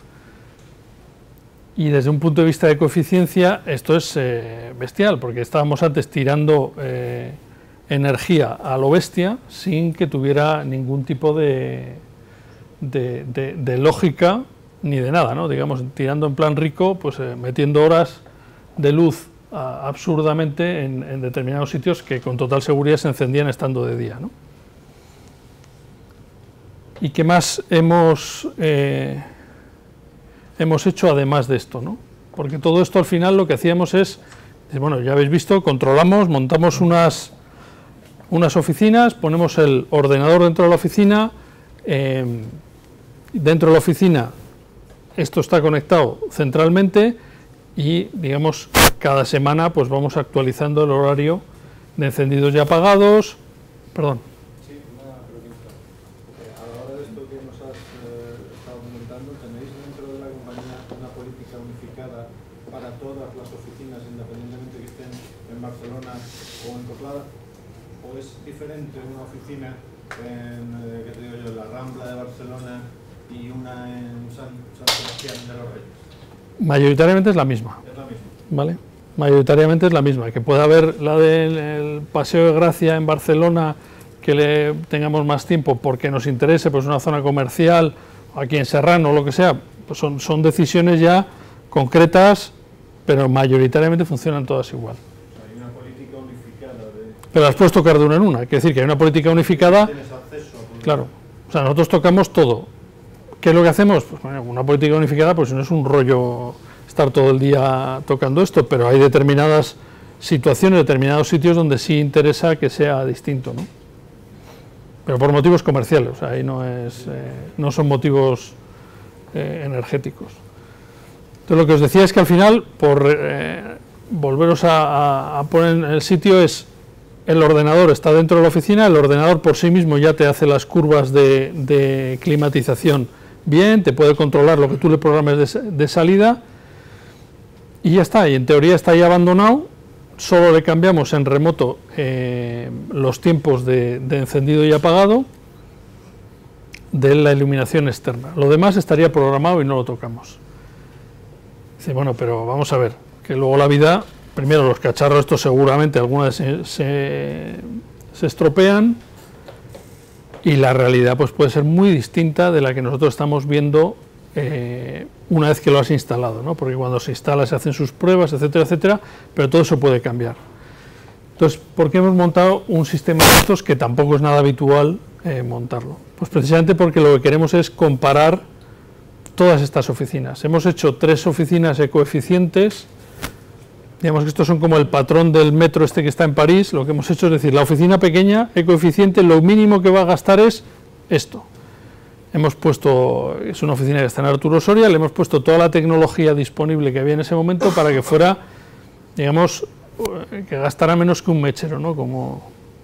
Y desde un punto de vista de coeficiencia, esto es eh, bestial, porque estábamos antes tirando eh, energía a lo bestia sin que tuviera ningún tipo de, de, de, de lógica ni de nada, ¿no? Digamos, tirando en plan rico, pues eh, metiendo horas de luz a, absurdamente en, en determinados sitios que con total seguridad se encendían estando de día, ¿no? ¿Y qué más hemos, eh, hemos hecho además de esto, ¿no? Porque todo esto al final lo que hacíamos es, bueno, ya habéis visto, controlamos, montamos unas, unas oficinas, ponemos el ordenador dentro de la oficina, eh, dentro de la oficina esto está conectado centralmente y, digamos, cada semana pues vamos actualizando el horario de encendidos y apagados. Perdón. Sí, una pregunta. A la hora de esto que nos has eh, estado comentando, ¿tenéis dentro de la compañía una política unificada para todas las oficinas, independientemente que estén en Barcelona o en Coslada? ¿O es diferente una oficina en, eh, ¿qué te digo yo, la Rambla de Barcelona y una en San, San Sebastián de los Reyes? Mayoritariamente es la misma. Es la misma. ¿Vale? Mayoritariamente es la misma. Que pueda haber la del Paseo de Gracia en Barcelona, que le tengamos más tiempo porque nos interese, pues una zona comercial, aquí en Serrano o lo que sea, pues son, son decisiones ya concretas, pero mayoritariamente funcionan todas igual. O sea, hay una política unificada de... Pero las puedes tocar de una en una, quiere decir que hay una política unificada. ¿Tienes acceso a... Claro, o sea, nosotros tocamos todo. ¿Qué es lo que hacemos? Pues bueno, una política unificada, pues no es un rollo estar todo el día tocando esto, pero hay determinadas situaciones, determinados sitios donde sí interesa que sea distinto, ¿no? Pero por motivos comerciales, o sea, ahí no, es, eh, no son motivos eh, energéticos. Entonces lo que os decía es que al final, por eh, volveros a, a poner en el sitio, es el ordenador está dentro de la oficina, el ordenador por sí mismo ya te hace las curvas de, de climatización bien, te puede controlar lo que tú le programes de, de salida y ya está, y en teoría está ahí abandonado, solo le cambiamos en remoto eh, los tiempos de, de encendido y apagado de la iluminación externa, lo demás estaría programado y no lo tocamos. Dice, bueno, pero vamos a ver, que luego la vida, primero los cacharros estos seguramente algunas se, se, se estropean, y la realidad pues puede ser muy distinta de la que nosotros estamos viendo eh, una vez que lo has instalado, ¿no? Porque cuando se instala se hacen sus pruebas, etcétera, etcétera, pero todo eso puede cambiar. Entonces, ¿por qué hemos montado un sistema de estos que tampoco es nada habitual eh, montarlo? Pues precisamente porque lo que queremos es comparar todas estas oficinas. Hemos hecho tres oficinas ecoeficientes. Digamos que estos son como el patrón del metro este que está en París. Lo que hemos hecho es decir, la oficina pequeña, ecoeficiente, lo mínimo que va a gastar es esto. Hemos puesto, es una oficina que está en Arturo Soria, le hemos puesto toda la tecnología disponible que había en ese momento para que fuera, digamos, que gastara menos que un mechero, ¿no? Como,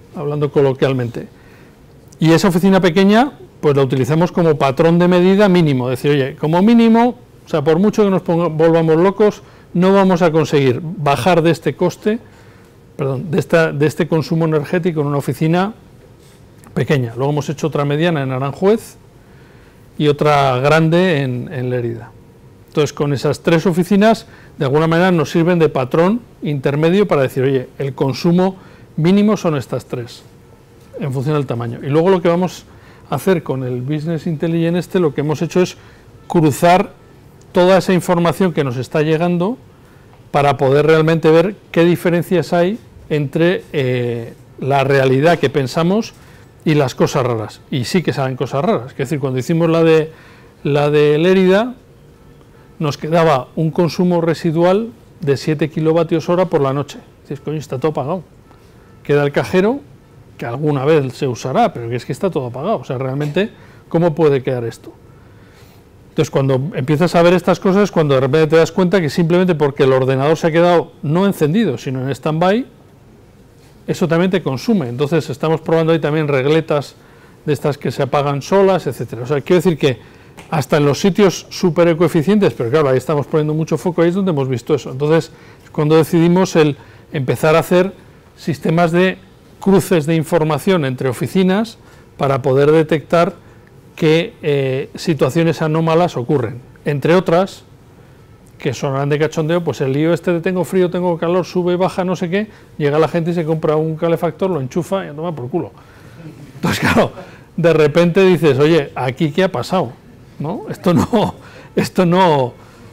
hablando coloquialmente. Y esa oficina pequeña, pues la utilizamos como patrón de medida mínimo, decir, oye, como mínimo, o sea, por mucho que nos ponga, volvamos locos, no vamos a conseguir bajar de este coste, perdón, de, esta, de este consumo energético en una oficina pequeña. Luego hemos hecho otra mediana en Aranjuez y otra grande en, en Lérida. Entonces, con esas tres oficinas, de alguna manera nos sirven de patrón intermedio para decir, oye, el consumo mínimo son estas tres, en función del tamaño. Y luego lo que vamos a hacer con el Business Intelligence este, lo que hemos hecho es cruzar toda esa información que nos está llegando para poder realmente ver qué diferencias hay entre eh, la realidad que pensamos y las cosas raras. Y sí que salen cosas raras. Es decir, cuando hicimos la de, la de Lérida, nos quedaba un consumo residual de siete kilovatios hora por la noche. Dices, coño, está todo apagado. Queda el cajero, que alguna vez se usará, pero que es que está todo apagado. O sea, realmente, ¿cómo puede quedar esto? Entonces, cuando empiezas a ver estas cosas, cuando de repente te das cuenta que simplemente porque el ordenador se ha quedado no encendido, sino en stand-by, eso también te consume. Entonces, estamos probando ahí también regletas de estas que se apagan solas, etcétera. O sea, quiero decir que hasta en los sitios súper ecoeficientes, pero claro, ahí estamos poniendo mucho foco, ahí es donde hemos visto eso. Entonces, cuando decidimos el empezar a hacer sistemas de cruces de información entre oficinas para poder detectar qué eh, situaciones anómalas ocurren. Entre otras, que sonarán de cachondeo, pues el lío este de tengo frío, tengo calor, sube, baja, no sé qué, llega la gente y se compra un calefactor, lo enchufa y a tomar por culo. Entonces, claro, de repente dices, oye, ¿aquí qué ha pasado? ¿No? Esto no, esto no...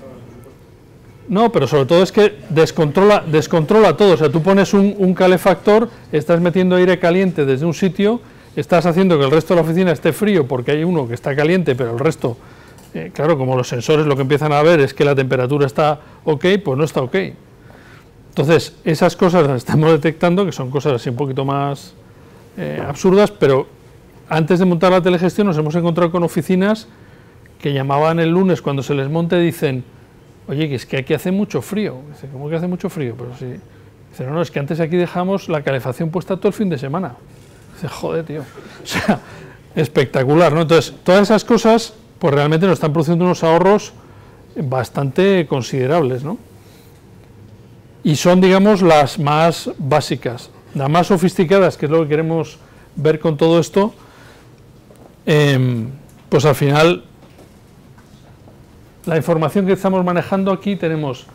No, pero sobre todo es que descontrola, descontrola todo. O sea, tú pones un, un calefactor, estás metiendo aire caliente desde un sitio, estás haciendo que el resto de la oficina esté frío porque hay uno que está caliente, pero el resto, eh, claro, como los sensores lo que empiezan a ver es que la temperatura está ok, pues no está ok. Entonces, esas cosas las estamos detectando, que son cosas así un poquito más eh, absurdas, pero antes de montar la telegestión nos hemos encontrado con oficinas que llamaban el lunes cuando se les monte y dicen, oye, que es que aquí hace mucho frío. Dice, ¿cómo que hace mucho frío? Pero sí. Dice, no, no, es que antes aquí dejamos la calefacción puesta todo el fin de semana. Dice, joder, tío. O sea, espectacular, ¿no? Entonces, todas esas cosas, pues realmente nos están produciendo unos ahorros bastante considerables, ¿no? Y son, digamos, las más básicas. Las más sofisticadas, que es lo que queremos ver con todo esto, eh, pues al final... La información que estamos manejando aquí tenemos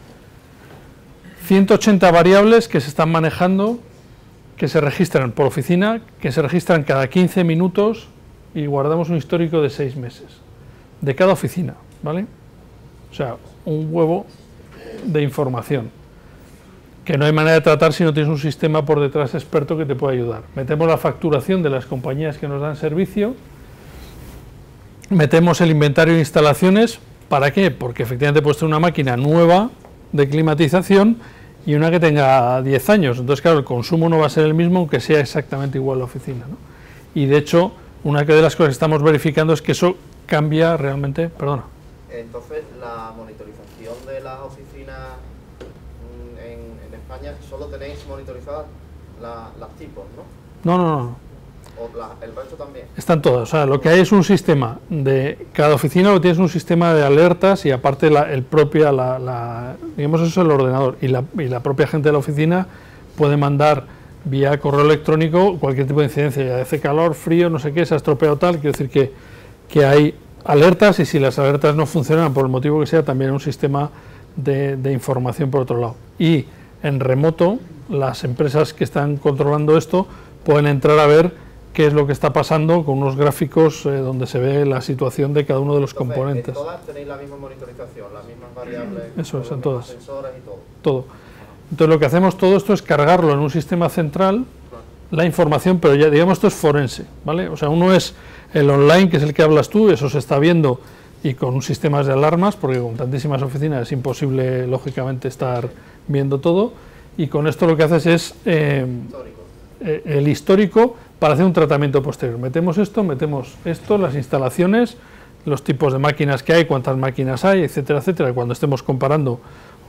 ciento ochenta variables que se están manejando, que se registran por oficina, que se registran cada quince minutos y guardamos un histórico de seis meses, de cada oficina, ¿vale? O sea, un huevo de información, que no hay manera de tratar si no tienes un sistema por detrás experto que te pueda ayudar. Metemos la facturación de las compañías que nos dan servicio, metemos el inventario de instalaciones. ¿Para qué? Porque efectivamente puedes tener una máquina nueva de climatización y una que tenga diez años. Entonces, claro, el consumo no va a ser el mismo, aunque sea exactamente igual la oficina, ¿no? Y de hecho, una de las cosas que estamos verificando es que eso cambia realmente... Perdona. Entonces, la monitorización de las oficinas en, en España, solo tenéis monitorizadas la, las tipos, ¿no? No, no, no. ¿O la, el resto también? Están todas, o sea, lo que hay es un sistema de cada oficina, lo que tienes un sistema de alertas y aparte la, el propia, la, la, digamos eso es el ordenador y la, y la propia gente de la oficina puede mandar vía correo electrónico cualquier tipo de incidencia, ya hace calor, frío, no sé qué, se ha estropeado tal, quiero decir que, que hay alertas y si las alertas no funcionan por el motivo que sea, también un sistema de, de información por otro lado. Y en remoto, las empresas que están controlando esto pueden entrar a ver qué es lo que está pasando con unos gráficos eh, donde se ve la situación de cada uno de los Entonces, componentes. ¿en todas tenéis la misma monitorización, las mismas variables? Eso es, en los todas. sensores y todo? Todo. Entonces lo que hacemos todo esto es cargarlo en un sistema central, la información, pero ya digamos esto es forense, ¿vale? O sea, uno es el online, que es el que hablas tú, eso se está viendo y con un sistema de alarmas, porque con tantísimas oficinas es imposible, lógicamente, estar viendo todo, y con esto lo que haces es eh, eh, el histórico para hacer un tratamiento posterior. Metemos esto, metemos esto, las instalaciones, los tipos de máquinas que hay, cuántas máquinas hay, etcétera, etcétera, cuando estemos comparando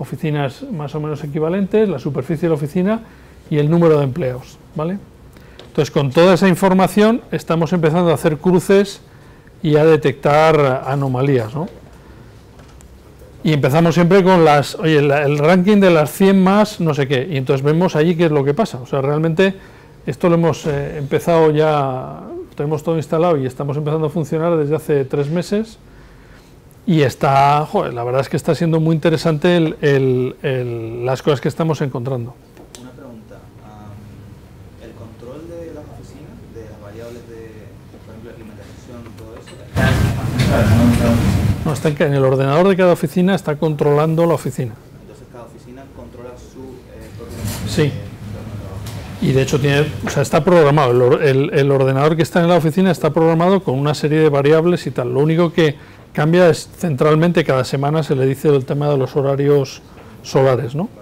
oficinas más o menos equivalentes, la superficie de la oficina y el número de empleados, ¿vale? Entonces, con toda esa información estamos empezando a hacer cruces y a detectar anomalías, ¿no? Y empezamos siempre con las, oye, el, el ranking de las cien más no sé qué, y entonces vemos allí qué es lo que pasa. O sea, realmente esto lo hemos eh, empezado ya, tenemos todo instalado y estamos empezando a funcionar desde hace tres meses. Y está, joder, la verdad es que está siendo muy interesante el, el, el, las cosas que estamos encontrando. Una pregunta, um, ¿el control de las oficinas, de las variables de, por ejemplo, climatización y todo eso? No, está en, en el ordenador de cada oficina está controlando la oficina. Entonces cada oficina controla su eh, propio... Sí. Y de hecho tiene, o sea, está programado, el, el, el ordenador que está en la oficina está programado con una serie de variables y tal. Lo único que cambia es centralmente cada semana se le dice el tema de los horarios solares, ¿no?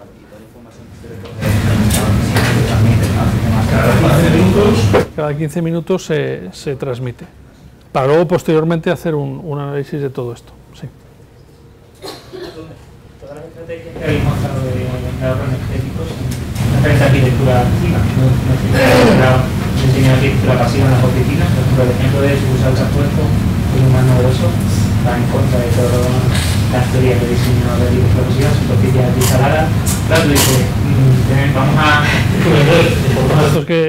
Cada quince minutos se, se transmite, para luego posteriormente hacer un, un análisis de todo esto. Sí. Todas las estrategias que habéis mostrado de ahorro energético son diferentes arquitecturas activas, no es diseño de arquitectura pasiva en las oficinas. Por ejemplo, el ejemplo de usar el transporte es un más novedoso, va en contra de todas las teorías de diseño de arquitectura pasiva, superficie instalada. Claro, dice, vamos a... Esto es que...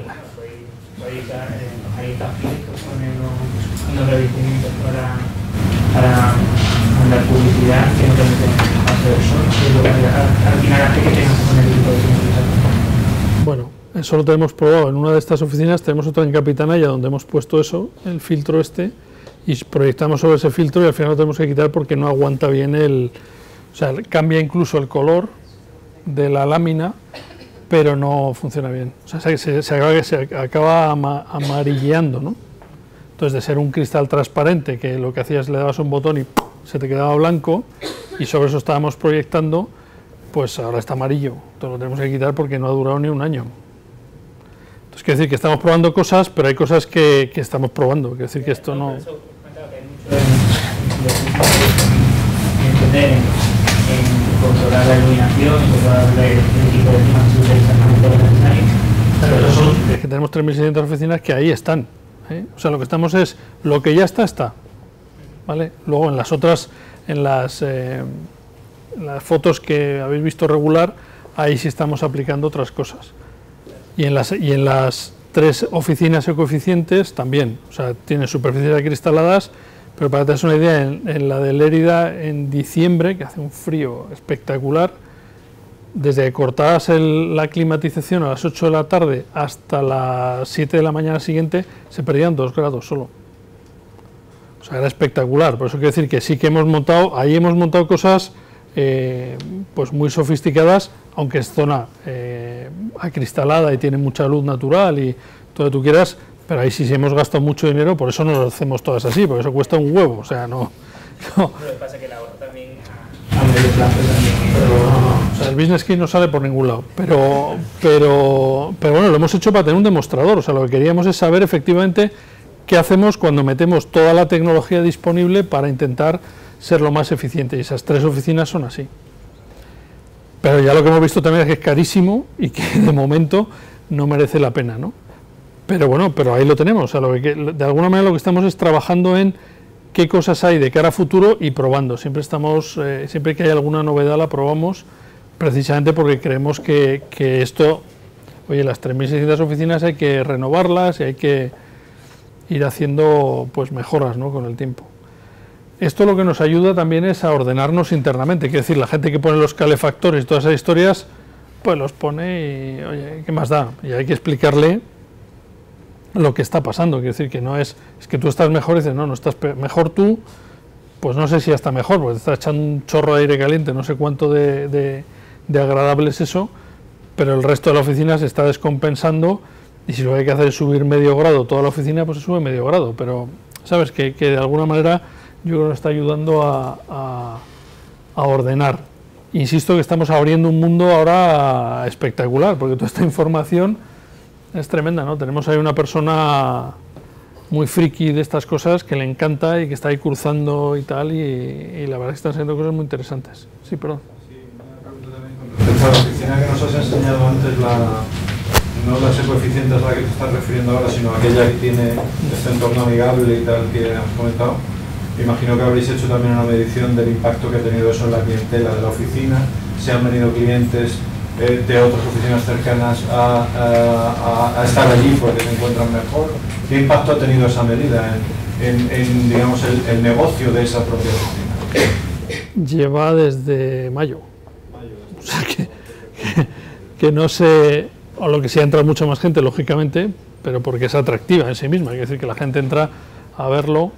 Hay tapices que ponen unos revestimientos para, para mandar publicidad que no permiten paso del sol, que es lo que al final hace que tengan que poner el tipo de diseño. Bueno, eso lo tenemos probado en una de estas oficinas, tenemos otra en Capitanaya donde hemos puesto eso, el filtro este, y proyectamos sobre ese filtro y al final lo tenemos que quitar porque no aguanta bien el... O sea, cambia incluso el color de la lámina, pero no funciona bien. O sea, se, se, acaba, se acaba ama, amarilleando, ¿no? Entonces, de ser un cristal transparente, que lo que hacías le dabas un botón y ¡pum!, se te quedaba blanco, y sobre eso estábamos proyectando, pues ahora está amarillo. Entonces lo tenemos que quitar porque no ha durado ni un año. Entonces, quiere decir que estamos probando cosas, pero hay cosas que, que estamos probando. Quiere decir que esto no... Controlar la iluminación, controlar el tipo de clima que se utiliza en el escenario. Pero eso es que tenemos tres mil seiscientas oficinas que ahí están, ¿eh? O sea, lo que estamos es, lo que ya está, está, ¿vale? Luego en las otras, en las, eh, en las fotos que habéis visto regular, ahí sí estamos aplicando otras cosas. Y en las, y en las tres oficinas ecoeficientes también, o sea, tiene superficies acristaladas. Pero para que te des una idea, en, en la de Lérida, en diciembre, que hace un frío espectacular, desde que cortabas el, la climatización a las ocho de la tarde hasta las siete de la mañana siguiente, se perdían dos grados solo. O sea, era espectacular. Por eso quiero decir que sí que hemos montado, ahí hemos montado cosas eh, pues muy sofisticadas, aunque es zona eh, acristalada y tiene mucha luz natural y todo lo que tú quieras. Pero ahí sí, sí hemos gastado mucho dinero, por eso no lo hacemos todas así, porque eso cuesta un huevo, o sea, no... no. Lo que pasa es que la otra también a medio plazo también... Pero, o sea, el business case no sale por ningún lado, pero, pero, pero bueno, lo hemos hecho para tener un demostrador, o sea, lo que queríamos es saber efectivamente qué hacemos cuando metemos toda la tecnología disponible para intentar ser lo más eficiente, y esas tres oficinas son así. Pero ya lo que hemos visto también es que es carísimo y que de momento no merece la pena, ¿no? Pero bueno, pero ahí lo tenemos, o sea, lo que, de alguna manera lo que estamos es trabajando en qué cosas hay de cara a futuro y probando. Siempre estamos, eh, siempre que hay alguna novedad la probamos, precisamente porque creemos que, que esto, oye, las tres mil seiscientas oficinas hay que renovarlas y hay que ir haciendo pues mejoras, ¿no?, con el tiempo. Esto lo que nos ayuda también es a ordenarnos internamente, quiere decir, la gente que pone los calefactores y todas esas historias, pues los pone y, oye, ¿qué más da? Y hay que explicarle lo que está pasando, quiere decir que no es, es que tú estás mejor y dices, no, no estás mejor tú, pues no sé si hasta mejor, porque te estás echando un chorro de aire caliente, no sé cuánto de, de, de agradable es eso, pero el resto de la oficina se está descompensando y si lo que hay que hacer es subir medio grado toda la oficina, pues se sube medio grado, pero sabes que, que de alguna manera yo creo que nos está ayudando a, a, a ordenar. Insisto que estamos abriendo un mundo ahora espectacular, porque toda esta información es tremenda, ¿no? Tenemos ahí una persona muy friki de estas cosas que le encanta y que está ahí cruzando y tal, y, y la verdad es que están siendo cosas muy interesantes. Sí, perdón. Sí, una pregunta también con respecto a la oficina que nos has enseñado antes, la no las ecoeficientes a la que te estás refiriendo ahora, sino aquella que tiene este entorno amigable y tal que has comentado. Imagino que habréis hecho también una medición del impacto que ha tenido eso en la clientela de la oficina, si han venido clientes eh, de otras oficinas cercanas a, a, a estar allí porque se encuentran mejor. ¿Qué impacto ha tenido esa medida en, en, en digamos, el, el negocio de esa propia oficina? Lleva desde mayo. O sea que, que, que no sé, o lo que sí ha entrado mucha más gente, lógicamente, pero porque es atractiva en sí misma, es decir, que la gente entra a verlo.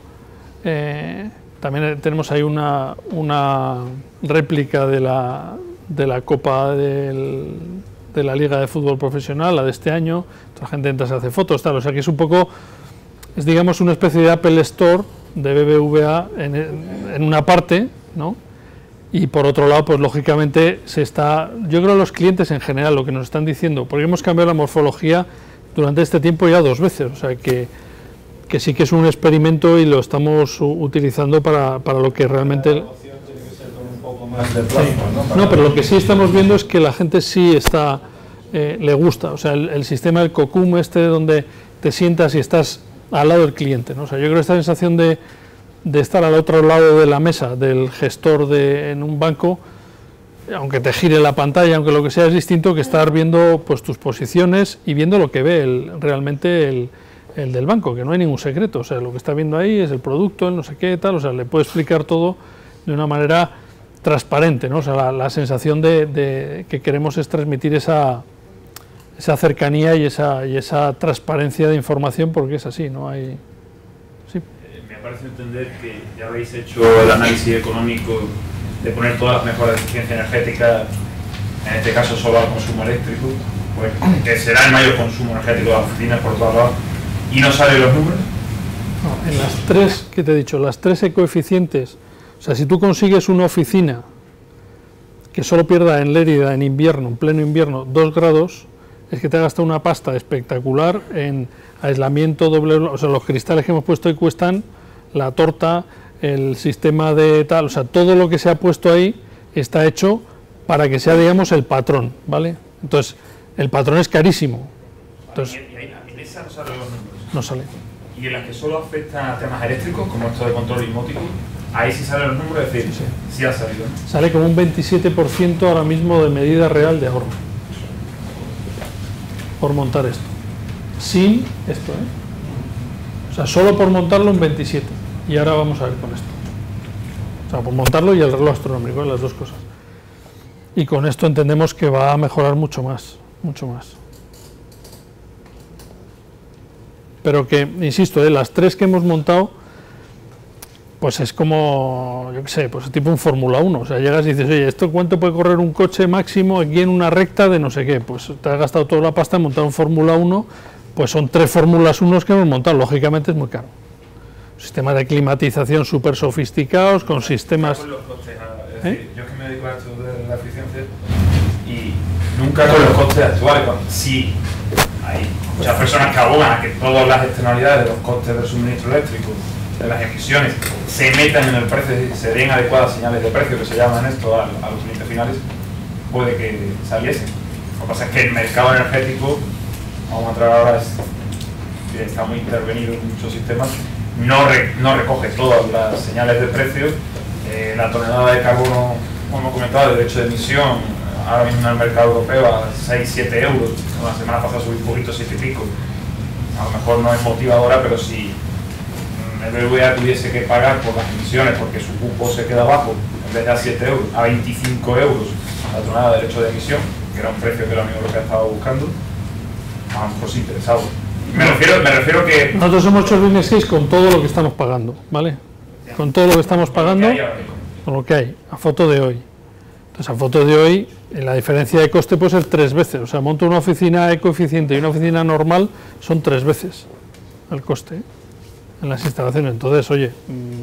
Eh, también tenemos ahí una, una réplica de la, de la Copa del, de la Liga de Fútbol Profesional, la de este año, la gente entra, se hace fotos, tal, o sea que es un poco, es digamos una especie de Apple Store de B B V A en, en una parte, ¿no? Y por otro lado, pues lógicamente se está, yo creo que los clientes en general lo que nos están diciendo, porque hemos cambiado la morfología durante este tiempo ya dos veces, o sea que, que sí que es un experimento y lo estamos utilizando para, para lo que realmente... La negocio tiene que ser con un poco más de plazo, Sí. ¿no? No, pero lo que sí estamos viendo es que la gente sí está, eh, le gusta, o sea, el, el sistema del COCUM este donde te sientas y estás al lado del cliente, ¿no? O sea, yo creo que esta sensación de, de estar al otro lado de la mesa del gestor de, en un banco, aunque te gire la pantalla, aunque lo que sea, es distinto que estar viendo pues tus posiciones y viendo lo que ve el, realmente el, el del banco, que no hay ningún secreto, o sea, lo que está viendo ahí es el producto, el no sé qué, tal, o sea, le puede explicar todo de una manera transparente, ¿no? O sea, la, la sensación de, de que queremos es transmitir esa, esa cercanía y esa, y esa transparencia de información, porque es así, ¿no? Hay... Sí. Eh, me parece entender que ya habéis hecho el análisis económico de poner todas las mejoras de eficiencia energética, en este caso solo al consumo eléctrico, pues, que será el mayor consumo energético de las oficinas por todos lados, y no salen los números. No, en las tres que te he dicho, las tres ecoeficientes, o sea, si tú consigues una oficina que solo pierda en Lérida en invierno, en pleno invierno, dos grados, es que te ha gastado una pasta espectacular en aislamiento doble, o sea, los cristales que hemos puesto ahí cuestan, la torta, el sistema de tal, o sea, todo lo que se ha puesto ahí está hecho para que sea, digamos, el patrón, ¿vale? Entonces, el patrón es carísimo. Entonces, y ahí, en esa no salen los números. no sale. Y en las que solo afectan a temas eléctricos, como esto de control osmótico, ahí sí salen los números, es decir, Sí, sí. sí ha salido, ¿no? Sale como un veintisiete por ciento ahora mismo de medida real de ahorro por montar esto. Sin esto, ¿eh? O sea, solo por montarlo un veintisiete. Y ahora vamos a ver con esto. O sea, por montarlo y el reloj astronómico, las dos cosas. Y con esto entendemos que va a mejorar mucho más, mucho más. Pero que, insisto, ¿eh? Las tres que hemos montado, pues es como, yo qué sé, pues tipo un Fórmula uno. O sea, llegas y dices, oye, ¿esto cuánto puede correr un coche máximo aquí en una recta de no sé qué? Pues te has gastado toda la pasta en montar un Fórmula uno, pues son tres Fórmulas uno que hemos montado. Lógicamente es muy caro. Sistemas de climatización súper sofisticados, con sistemas... Con los costes, es decir, ¿Eh? yo es que me dedico a esto de la eficiencia y nunca con los costes actuales, cuando sí hay muchas personas que abogan a que todas las externalidades de los costes del suministro eléctrico, de las emisiones, se metan en el precio y se den adecuadas señales de precio, que se llaman esto a, a los clientes finales, puede que saliesen. Lo que pasa es que el mercado energético, vamos a entrar ahora, es, que está muy intervenido en muchos sistemas, no, re, no recoge todas las señales de precio. Eh, la tonelada de carbono, como hemos comentado, de derecho de emisión, ahora mismo en el mercado europeo a seis a siete euros, la semana pasada subí un poquito, siete y pico. A lo mejor no es motivadora, pero si el B B V A tuviese que pagar por las emisiones porque su cupo se queda abajo, en vez de a siete euros, a veinticinco euros la tonelada de derecho de emisión, que era un precio que la Unión Europea estaba buscando, a lo mejor sí interesado. Me refiero, me refiero que... Nosotros hemos hecho el business case con todo lo que estamos pagando, ¿vale? Con todo lo que estamos pagando, con lo que hay, a foto de hoy. Entonces, a foto de hoy, la diferencia de coste puede ser tres veces. O sea, monto una oficina ecoeficiente y una oficina normal, son tres veces el coste, ¿eh? En las instalaciones. Entonces, oye, mmm,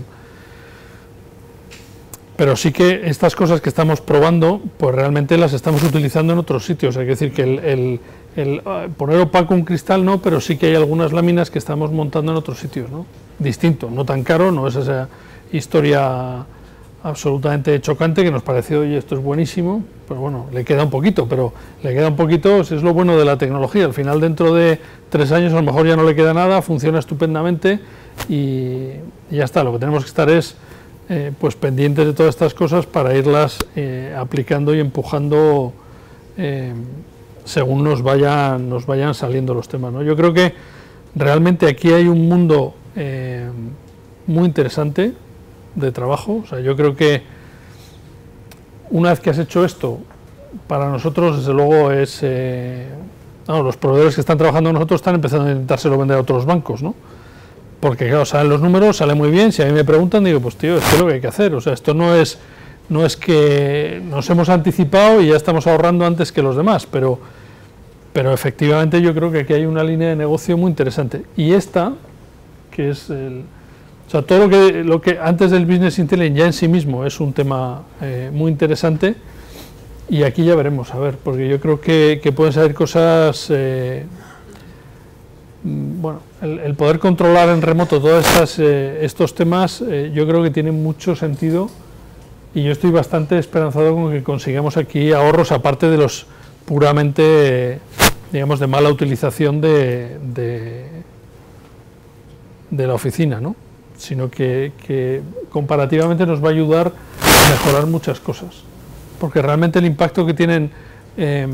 pero sí que estas cosas que estamos probando, pues realmente las estamos utilizando en otros sitios. Hay que decir que el, el, el uh, poner opaco un cristal no, pero sí que hay algunas láminas que estamos montando en otros sitios, ¿no? Distinto, no tan caro, no es esa historia absolutamente chocante, que nos pareció, oye, esto es buenísimo, pues bueno, le queda un poquito, pero le queda un poquito, es lo bueno de la tecnología, al final dentro de tres años a lo mejor ya no le queda nada, funciona estupendamente y, y ya está, lo que tenemos que estar es eh, pues pendientes de todas estas cosas para irlas eh, aplicando y empujando eh, según nos vayan, nos vayan saliendo los temas, ¿no? Yo creo que realmente aquí hay un mundo eh, muy interesante de trabajo, o sea, yo creo que una vez que has hecho esto, para nosotros desde luego es, eh, no, los proveedores que están trabajando con nosotros están empezando a intentárselo vender a otros bancos, ¿no? Porque claro, salen los números, sale muy bien, si a mí me preguntan digo, pues tío, esto es lo que hay que hacer, o sea, esto no es, no es que nos hemos anticipado y ya estamos ahorrando antes que los demás, pero, pero efectivamente yo creo que aquí hay una línea de negocio muy interesante, y esta, que es el... O sea, todo lo que, lo que antes del Business Intelligence ya en sí mismo es un tema eh, muy interesante, y aquí ya veremos, a ver, porque yo creo que, que pueden salir cosas, eh, bueno, el, el poder controlar en remoto todos estas, eh, estos temas, eh, yo creo que tiene mucho sentido, y yo estoy bastante esperanzado con que consigamos aquí ahorros, aparte de los puramente, eh, digamos, de mala utilización de, de, de la oficina, ¿no? Sino que, que comparativamente nos va a ayudar a mejorar muchas cosas, porque realmente el impacto que tienen, eh,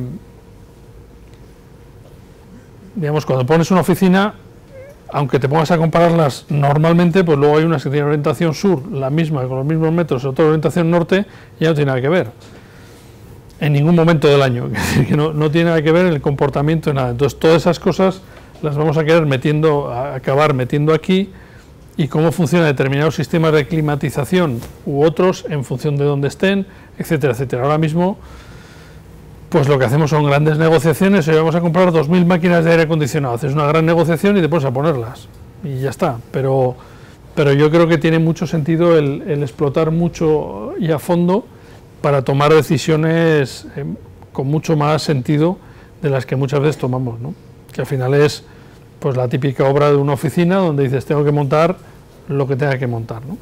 digamos, cuando pones una oficina, aunque te pongas a compararlas normalmente, pues luego hay unas que tienen orientación sur, la misma, con los mismos metros, otra orientación norte, y ya no tiene nada que ver, en ningún momento del año, que no, no tiene nada que ver el comportamiento de nada. Entonces todas esas cosas las vamos a querer metiendo, a acabar metiendo aquí, y cómo funcionan determinados sistemas de climatización u otros en función de dónde estén, etcétera, etcétera. Ahora mismo, pues lo que hacemos son grandes negociaciones, hoy vamos a comprar dos mil máquinas de aire acondicionado, haces una gran negociación y te pones a ponerlas, y ya está, pero, pero yo creo que tiene mucho sentido el, el explotar mucho y a fondo para tomar decisiones eh, con mucho más sentido de las que muchas veces tomamos, ¿no? Que al final es pues la típica obra de una oficina donde dices tengo que montar lo que tenga que montar, ¿no?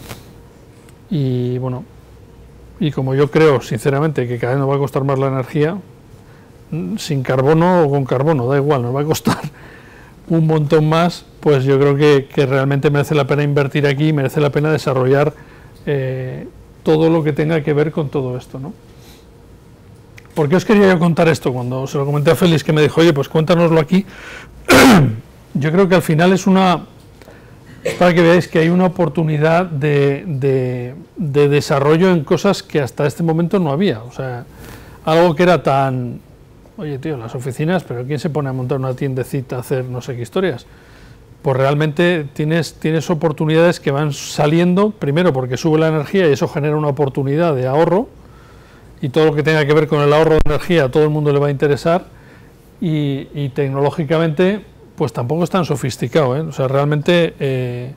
Y bueno, y como yo creo sinceramente que cada vez nos va a costar más la energía, sin carbono o con carbono, da igual, nos va a costar un montón más, pues yo creo que, que realmente merece la pena invertir aquí, merece la pena desarrollar eh, todo lo que tenga que ver con todo esto, ¿no? ¿Por qué os quería yo contar esto? Cuando se lo comenté a Félix, que me dijo, oye, pues cuéntanoslo aquí. Yo creo que al final es una, es para que veáis que hay una oportunidad de, de, de desarrollo en cosas que hasta este momento no había. O sea, algo que era tan, oye tío, las oficinas, pero ¿quién se pone a montar una tiendecita a hacer no sé qué historias? Pues realmente tienes, tienes oportunidades que van saliendo, primero porque sube la energía y eso genera una oportunidad de ahorro, y todo lo que tenga que ver con el ahorro de energía a todo el mundo le va a interesar, y, y tecnológicamente pues tampoco es tan sofisticado, ¿eh? O sea, realmente eh,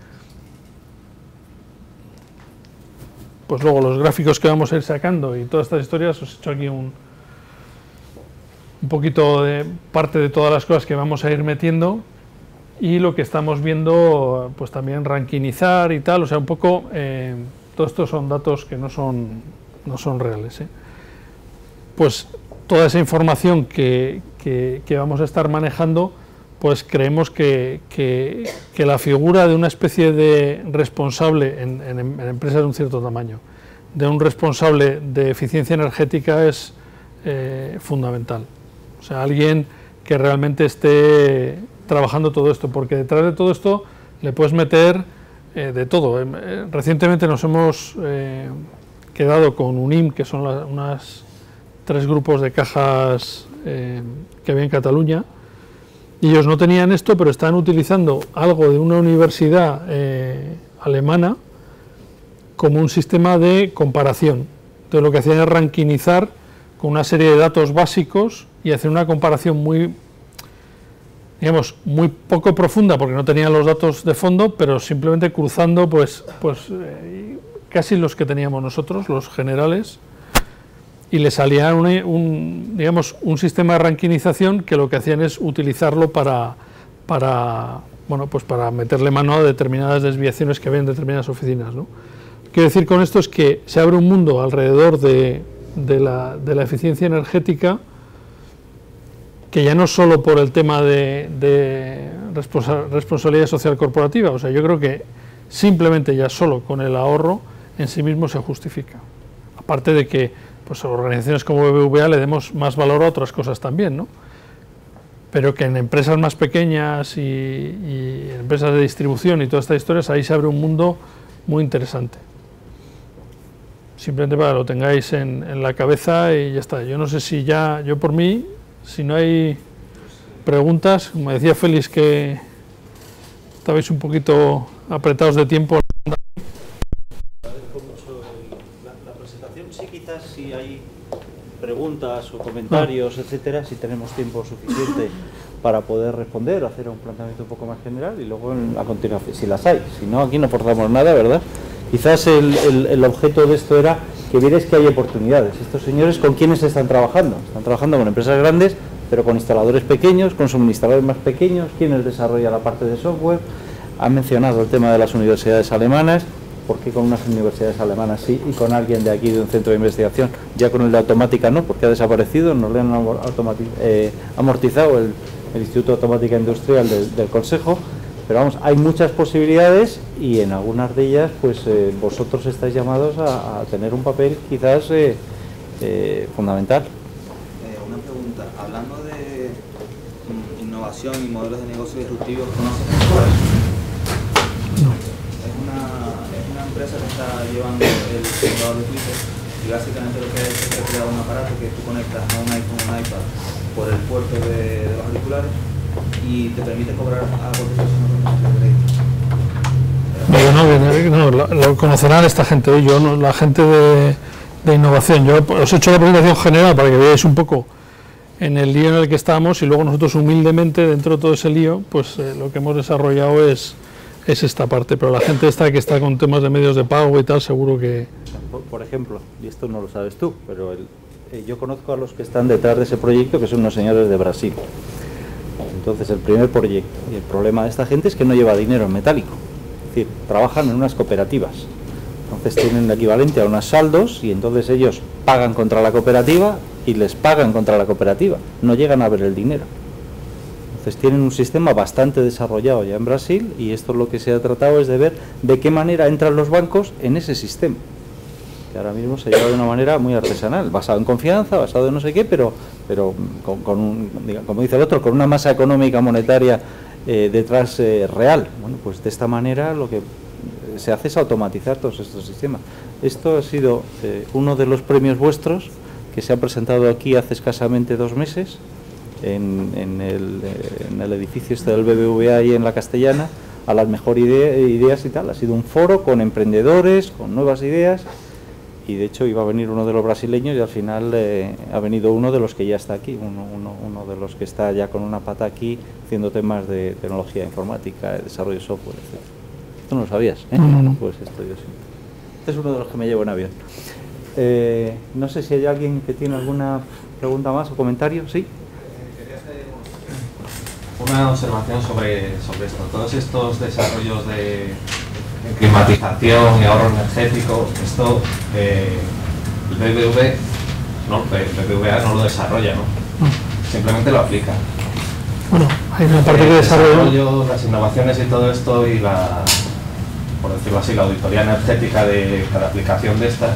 pues luego los gráficos que vamos a ir sacando y todas estas historias, os he hecho aquí un un poquito de parte de todas las cosas que vamos a ir metiendo, y lo que estamos viendo pues también rankinizar y tal, o sea, un poco eh, todo esto son datos que no son no son reales, ¿eh? Pues toda esa información que, que, que vamos a estar manejando, pues creemos que, que, que la figura de una especie de responsable en, en, en empresas de un cierto tamaño, de un responsable de eficiencia energética es eh, fundamental. O sea, alguien que realmente esté trabajando todo esto, porque detrás de todo esto le puedes meter eh, de todo. Eh, recientemente nos hemos eh, quedado con UNIM, que son la, unas tres grupos de cajas eh, que había en Cataluña, y ellos no tenían esto, pero están utilizando algo de una universidad eh, alemana como un sistema de comparación. Entonces lo que hacían es rankinizar con una serie de datos básicos y hacer una comparación muy, digamos, muy poco profunda, porque no tenían los datos de fondo, pero simplemente cruzando pues, pues eh, casi los que teníamos nosotros, los generales, y le salía un, un, digamos, un sistema de rankinización que lo que hacían es utilizarlo para, para, bueno, pues para meterle mano a determinadas desviaciones que había en determinadas oficinas, ¿no? quiero decir con esto es que se abre un mundo alrededor de, de, la, de la eficiencia energética, que ya no solo por el tema de, de responsa, responsabilidad social corporativa, o sea, yo creo que simplemente ya solo con el ahorro en sí mismo se justifica. Aparte de que pues, a organizaciones como B B V A le demos más valor a otras cosas también, ¿no? Pero que en empresas más pequeñas y, y en empresas de distribución y todas estas historias, ahí se abre un mundo muy interesante. Simplemente para que lo tengáis en, en la cabeza y ya está. Yo no sé si ya, yo por mí, si no hay preguntas, como decía Félix que estabais un poquito apretados de tiempo. Agradezco mucho la, la presentación. Sí, quizás si hay preguntas o comentarios, no. etcétera, si tenemos tiempo suficiente para poder responder o hacer un planteamiento un poco más general y luego a continuación, si las hay. Si no, aquí no forzamos nada, ¿verdad? Quizás el, el, el objeto de esto era que vierais que hay oportunidades. Estos señores, ¿con quiénes están trabajando? Están trabajando con empresas grandes, pero con instaladores pequeños, con suministradores más pequeños. ¿Quiénes desarrolla la parte de software? Han mencionado el tema de las universidades alemanas. ¿Por qué con unas universidades alemanas sí y con alguien de aquí de un centro de investigación? Ya con el de automática no, porque ha desaparecido, nos le han eh, amortizado el, el Instituto de Automática Industrial del, del Consejo. Pero vamos, hay muchas posibilidades y en algunas de ellas pues eh, vosotros estáis llamados a, a tener un papel quizás eh, eh, fundamental. Eh, una pregunta, hablando de mm, innovación y modelos de negocio disruptivos, ¿conoces Square? No. Es una, es una empresa que está llevando el servidor de Twitter y básicamente lo que ha hecho es que ha creado un aparato que tú conectas a un iPhone o un iPad por el puerto de, de los auriculares y te permite cobrar a cualquier persona con el crédito. No, no, lo, lo conocerán esta gente, yo no, la gente de, de innovación. Yo os he hecho la presentación general para que veáis un poco en el lío en el que estamos y luego nosotros humildemente dentro de todo ese lío, pues eh, lo que hemos desarrollado es, es esta parte, pero la gente esta que está con temas de medios de pago y tal, seguro que... Por, por ejemplo, y esto no lo sabes tú, pero el, eh, yo conozco a los que están detrás de ese proyecto, que son unos señores de Brasil. Entonces, el primer proyecto, y el problema de esta gente es que no lleva dinero en metálico, es decir, trabajan en unas cooperativas, entonces tienen el equivalente a unos saldos y entonces ellos pagan contra la cooperativa y les pagan contra la cooperativa, no llegan a ver el dinero. Entonces tienen un sistema bastante desarrollado ya en Brasil y esto lo que se ha tratado es de ver de qué manera entran los bancos en ese sistema, que ahora mismo se lleva de una manera muy artesanal, basado en confianza, basado en no sé qué, pero, pero con, con un, digamos, como dice el otro, con una masa económica monetaria eh, detrás eh, real. Bueno, pues de esta manera lo que se hace es automatizar todos estos sistemas. Esto ha sido eh, uno de los premios vuestros que se ha presentado aquí hace escasamente dos meses en, en, el, en el edificio este del B B V A y en la Castellana, a las mejores idea, ideas y tal. Ha sido un foro con emprendedores, con nuevas ideas. Y de hecho iba a venir uno de los brasileños y al final eh, ha venido uno de los que ya está aquí, uno, uno, uno de los que está ya con una pata aquí haciendo temas de tecnología informática, de desarrollo de software, etcétera. Esto no lo sabías, ¿eh? No, no, no. Pues esto yo sí. Este es uno de los que me llevo en avión. Eh, no sé si hay alguien que tiene alguna pregunta más o comentario, ¿sí? Quería hacer una observación sobre, sobre esto. Todos estos desarrollos de climatización y ahorro energético, esto eh, el B B V, no, el B B V A no lo desarrolla, ¿no? Simplemente lo aplica. Bueno, hay una parte el de desarrollo, desarrollo, las innovaciones y todo esto y la, por decirlo así, la auditoría energética de cada aplicación de estas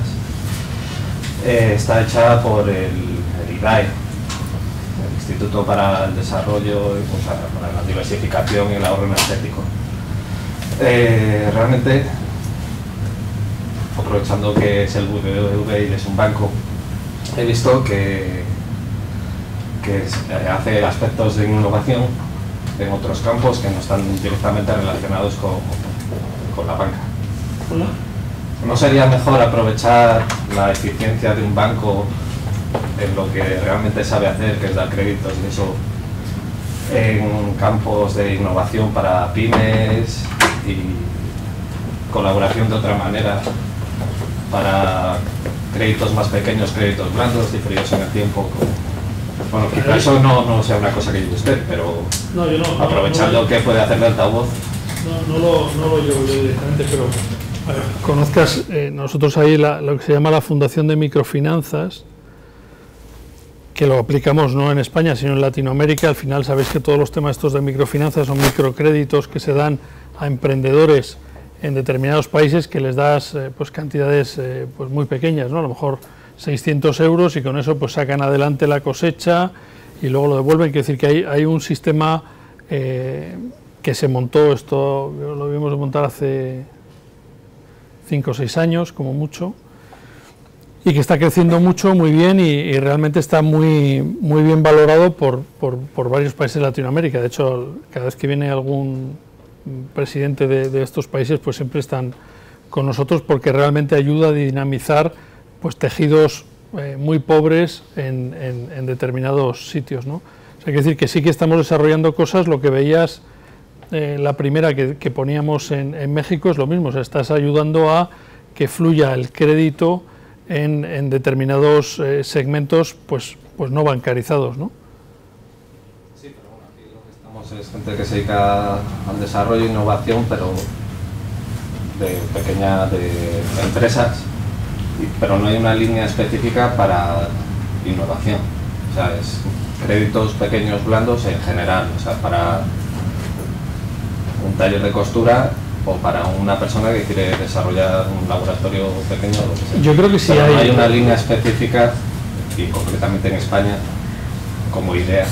eh, está hecha por el, el I D A E, el Instituto para el Desarrollo y pues, para la Diversificación y el Ahorro Energético. Eh, realmente, aprovechando que es el B B V y es un banco, he visto que, que hace aspectos de innovación en otros campos que no están directamente relacionados con, con la banca. ¿No sería mejor aprovechar la eficiencia de un banco en lo que realmente sabe hacer, que es dar créditos y eso, en campos de innovación para pymes y colaboración de otra manera para créditos más pequeños, créditos blandos, diferidos en el tiempo? Bueno, quizá eso no, no sea una cosa que lleve usted, pero no, yo no, aprovechando no, no, que puede hacer de altavoz. No, no, lo, no lo llevo yo directamente, pero conozcas, eh, nosotros ahí la, lo que se llama la Fundación de Microfinanzas, que lo aplicamos no en España sino en Latinoamérica. Al final sabéis que todos los temas estos de microfinanzas son microcréditos que se dan a emprendedores en determinados países, que les das eh, pues cantidades eh, pues muy pequeñas, ¿no? A lo mejor seiscientos euros, y con eso pues sacan adelante la cosecha y luego lo devuelven. Quiere decir que hay, hay un sistema eh, que se montó, esto lo vimos de montar hace cinco o seis años como mucho, y que está creciendo mucho, muy bien, y, y realmente está muy, muy bien valorado por, por, por varios países de Latinoamérica. De hecho, cada vez que viene algún presidente de, de estos países, pues siempre están con nosotros, porque realmente ayuda a dinamizar pues tejidos eh, muy pobres en, en, en determinados sitios, ¿no? O sea, hay que decir que sí que estamos desarrollando cosas. Lo que veías, eh, la primera que, que poníamos en, en México, es lo mismo. O sea, estás ayudando a que fluya el crédito en, en determinados eh, segmentos pues, pues no bancarizados, ¿no? Sí, pero bueno, aquí lo que estamos es gente que se dedica al desarrollo e innovación, pero de pequeñas de, de empresas, y, pero no hay una línea específica para innovación. O sea, es créditos pequeños blandos en general, o sea, para un taller de costura o para una persona que quiere desarrollar un laboratorio pequeño o lo que sea. Yo creo que sí. Pero hay, no hay una línea específica, y concretamente en España, como idea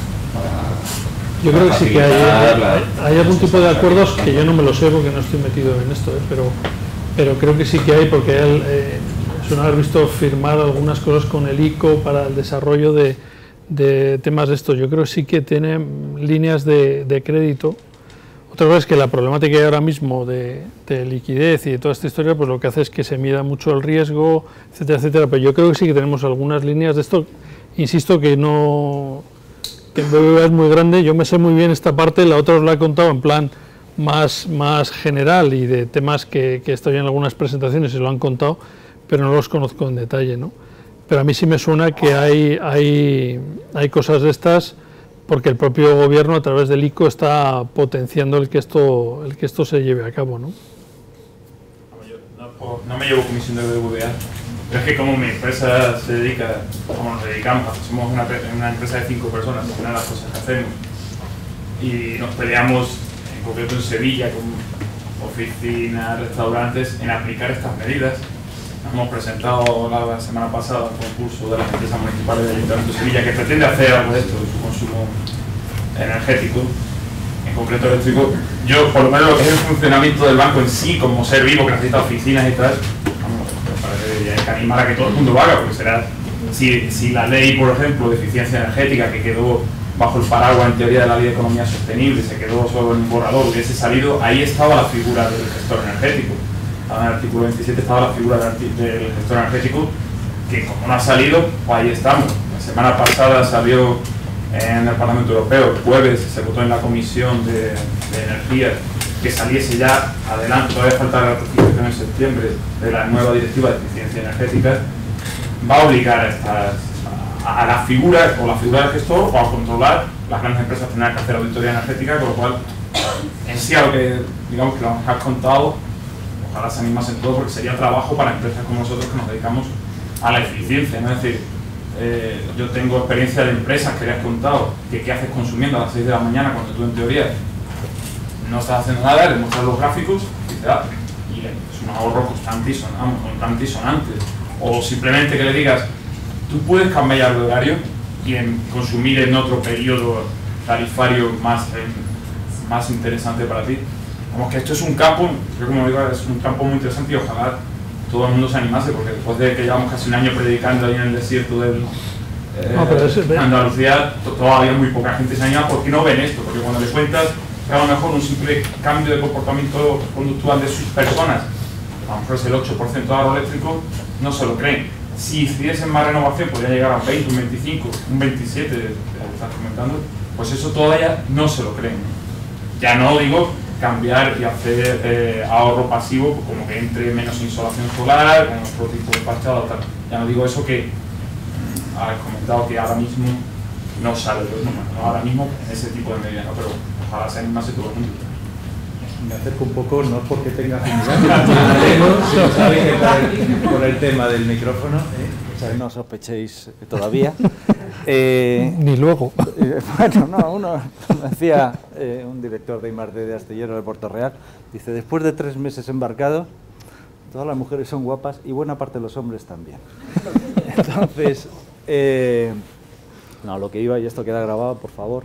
para, yo creo que sí que hay, hay, la, hay algún tipo de acuerdos que yo no me lo sé porque no estoy metido en esto, ¿eh? pero, pero creo que sí que hay, porque él, eh, suena haber visto firmar algunas cosas con el I C O para el desarrollo de, de temas de estos. Yo creo que sí que tiene líneas de, de crédito. Otra cosa es que la problemática que hay ahora mismo de, de liquidez y de toda esta historia, pues lo que hace es que se mida mucho el riesgo, etcétera, etcétera. Pero yo creo que sí que tenemos algunas líneas de esto. Insisto que no, que en B B V A es muy grande. Yo me sé muy bien esta parte, la otra os la he contado en plan más, más general y de temas que, que estoy en algunas presentaciones y lo han contado, pero no los conozco en detalle, ¿no? Pero a mí sí me suena que hay, hay, hay cosas de estas, porque el propio gobierno a través del I C O está potenciando el que esto, el que esto se lleve a cabo, ¿no? No, no me llevo comisión de B B V A, pero es que como mi empresa se dedica, como nos dedicamos, somos una, una empresa de cinco personas, una de las cosas que hacemos, y nos peleamos, en concreto en Sevilla, con oficinas, restaurantes, en aplicar estas medidas. Nos hemos presentado la semana pasada un concurso de las empresas municipales del Ayuntamiento de Sevilla que pretende hacer algo de esto, de su consumo energético, en concreto eléctrico. Yo, por lo menos lo que es el funcionamiento del banco en sí, como ser vivo, que necesita oficinas y tal, vamos, me parece que hay que animar a que todo el mundo lo haga, porque será, si, si la ley, por ejemplo, de eficiencia energética, que quedó bajo el paraguas en teoría de la Ley de Economía Sostenible, se quedó solo en un borrador, hubiese salido, ahí estaba la figura del gestor energético. En el artículo veintisiete estaba la figura del gestor energético, que como no ha salido, pues ahí estamos. La semana pasada salió en el Parlamento Europeo, el jueves se votó en la Comisión de, de Energía que saliese ya adelante, todavía falta la ratificación en septiembre de la nueva directiva de eficiencia energética. Va a obligar a, estas, a, a la figura o la figura del gestor o a controlar las grandes empresas, tener que hacer auditoría energética, con lo cual en sí a lo que digamos que lo has contado, ojalá se animasen todo, porque sería trabajo para empresas como nosotros que nos dedicamos a la eficiencia, ¿no? Es decir, eh, yo tengo experiencia de empresas que le has contado que qué haces consumiendo a las seis de la mañana cuando tú en teoría no estás haciendo nada, le muestras los gráficos y te da, y es un ahorro constante y sonante, constante y sonante. O simplemente que le digas, tú puedes cambiar el horario y en consumir en otro periodo tarifario más, eh, más interesante para ti. Como que esto es un campo, yo como digo, es un campo muy interesante y ojalá todo el mundo se animase, porque después de que llevamos casi un año predicando ahí en el desierto del eh, no, pero es, Andalucía, todavía muy poca gente se anima porque no ven esto, porque cuando le cuentas que a lo mejor un simple cambio de comportamiento conductual de sus personas, a lo mejor es el ocho por ciento de ahorro eléctrico, no se lo creen. Si hiciesen más renovación podría llegar a un veinte, un veinticinco, un veintisiete, de lo que estás comentando, pues eso todavía no se lo creen. Ya no digo cambiar y hacer eh, ahorro pasivo, como que entre menos insolación solar, con otro tipo de fachada, tal. Ya no digo eso que mmm, has comentado que ahora mismo no sale, no, no ahora mismo en ese tipo de medidas, ¿no? Pero ojalá se animase todo el mundo. Me acerco un poco, no porque tenga afinidad, sino sabéis que por el, por el tema del micrófono, eh, o sea, no sospechéis todavía. Eh, Ni luego. Eh, bueno, no, uno decía eh, un director de I más D de Astillero de Puerto Real, dice, después de tres meses embarcado, todas las mujeres son guapas y buena parte de los hombres también. Entonces, eh, no, lo que iba, y esto queda grabado, por favor.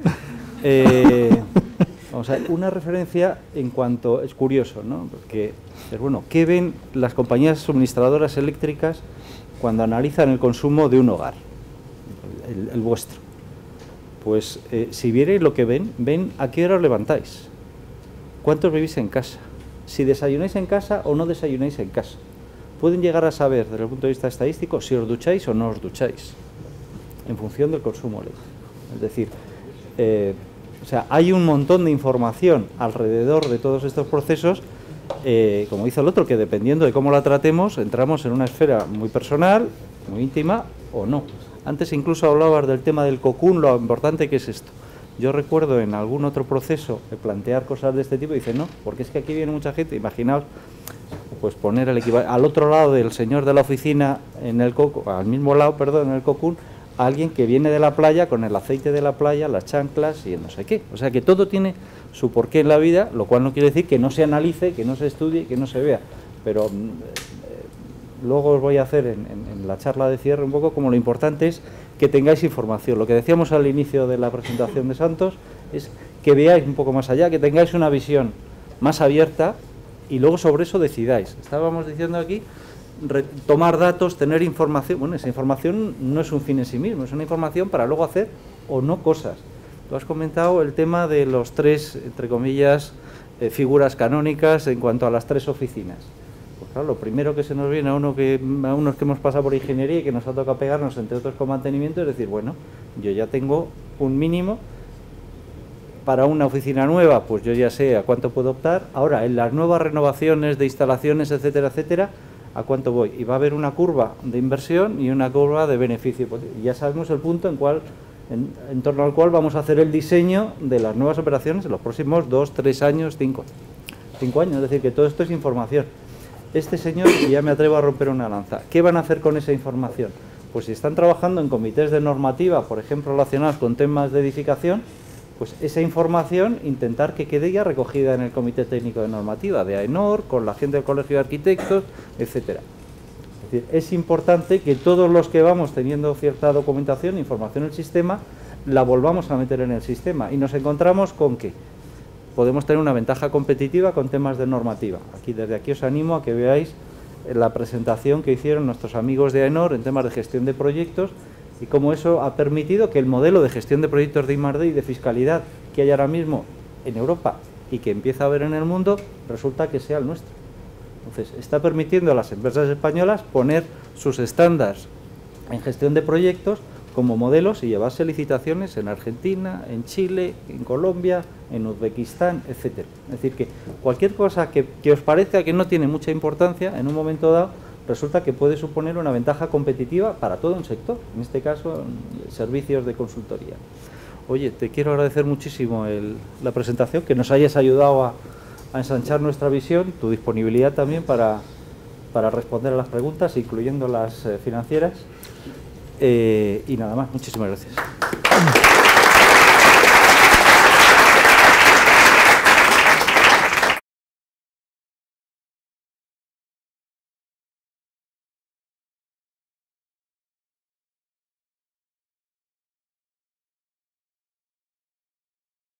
eh, vamos a ver, una referencia en cuanto, es curioso, ¿no? Porque, es bueno, ¿qué ven las compañías suministradoras eléctricas cuando analizan el consumo de un hogar? El, el vuestro. Pues eh, si vierais lo que ven, ven a qué hora os levantáis, cuántos vivís en casa, si desayunáis en casa o no desayunáis en casa. Pueden llegar a saber, desde el punto de vista estadístico, si os ducháis o no os ducháis, en función del consumo eléctrico. Es decir, eh, o sea, hay un montón de información alrededor de todos estos procesos, eh, como dice el otro, que dependiendo de cómo la tratemos, entramos en una esfera muy personal, muy íntima o no. Antes incluso hablabas del tema del cocoon, lo importante que es esto. Yo recuerdo en algún otro proceso de plantear cosas de este tipo y dice, no, porque es que aquí viene mucha gente, imaginaos, pues poner el equivalente, al otro lado del señor de la oficina, en el coco, al mismo lado, perdón, en el cocoon, a alguien que viene de la playa con el aceite de la playa, las chanclas y el no sé qué. O sea que todo tiene su porqué en la vida, lo cual no quiere decir que no se analice, que no se estudie, que no se vea, pero... Luego os voy a hacer en, en, en la charla de cierre un poco como lo importante es que tengáis información. Lo que decíamos al inicio de la presentación de Santos es que veáis un poco más allá, que tengáis una visión más abierta y luego sobre eso decidáis. Estábamos diciendo aquí, tomar datos, tener información. Bueno, esa información no es un fin en sí mismo, es una información para luego hacer o no cosas. Tú has comentado el tema de los tres, entre comillas, eh, figuras canónicas en cuanto a las tres oficinas. Pues claro, lo primero que se nos viene a, uno que, a unos que hemos pasado por ingeniería y que nos ha tocado pegarnos, entre otros, con mantenimiento, es decir, bueno, yo ya tengo un mínimo para una oficina nueva, pues yo ya sé a cuánto puedo optar. Ahora, en las nuevas renovaciones de instalaciones, etcétera, etcétera, a cuánto voy. Y va a haber una curva de inversión y una curva de beneficio. Y ya sabemos el punto en, cual, en, en torno al cual vamos a hacer el diseño de las nuevas operaciones en los próximos dos, tres años, cinco, cinco años. Es decir, que todo esto es información. Este señor, y ya me atrevo a romper una lanza, ¿qué van a hacer con esa información? Pues si están trabajando en comités de normativa, por ejemplo, relacionados con temas de edificación, pues esa información intentar que quede ya recogida en el Comité Técnico de Normativa de AENOR, con la gente del Colegio de Arquitectos, etcétera. Es decir, es importante que todos los que vamos teniendo cierta documentación, información en el sistema, la volvamos a meter en el sistema. Y nos encontramos con que podemos tener una ventaja competitiva con temas de normativa. Aquí, desde aquí os animo a que veáis la presentación que hicieron nuestros amigos de AENOR en temas de gestión de proyectos y cómo eso ha permitido que el modelo de gestión de proyectos de I más D y de fiscalidad que hay ahora mismo en Europa y que empieza a haber en el mundo, resulta que sea el nuestro. Entonces, está permitiendo a las empresas españolas poner sus estándares en gestión de proyectos como modelos y llevarse licitaciones en Argentina, en Chile, en Colombia, en Uzbekistán, etcétera. Es decir, que cualquier cosa que, que os parezca que no tiene mucha importancia, en un momento dado, resulta que puede suponer una ventaja competitiva para todo un sector, en este caso, servicios de consultoría. Oye, te quiero agradecer muchísimo el, la presentación, que nos hayas ayudado a, a ensanchar nuestra visión, tu disponibilidad también para, para responder a las preguntas, incluyendo las eh, financieras. Eh, y nada más, muchísimas gracias.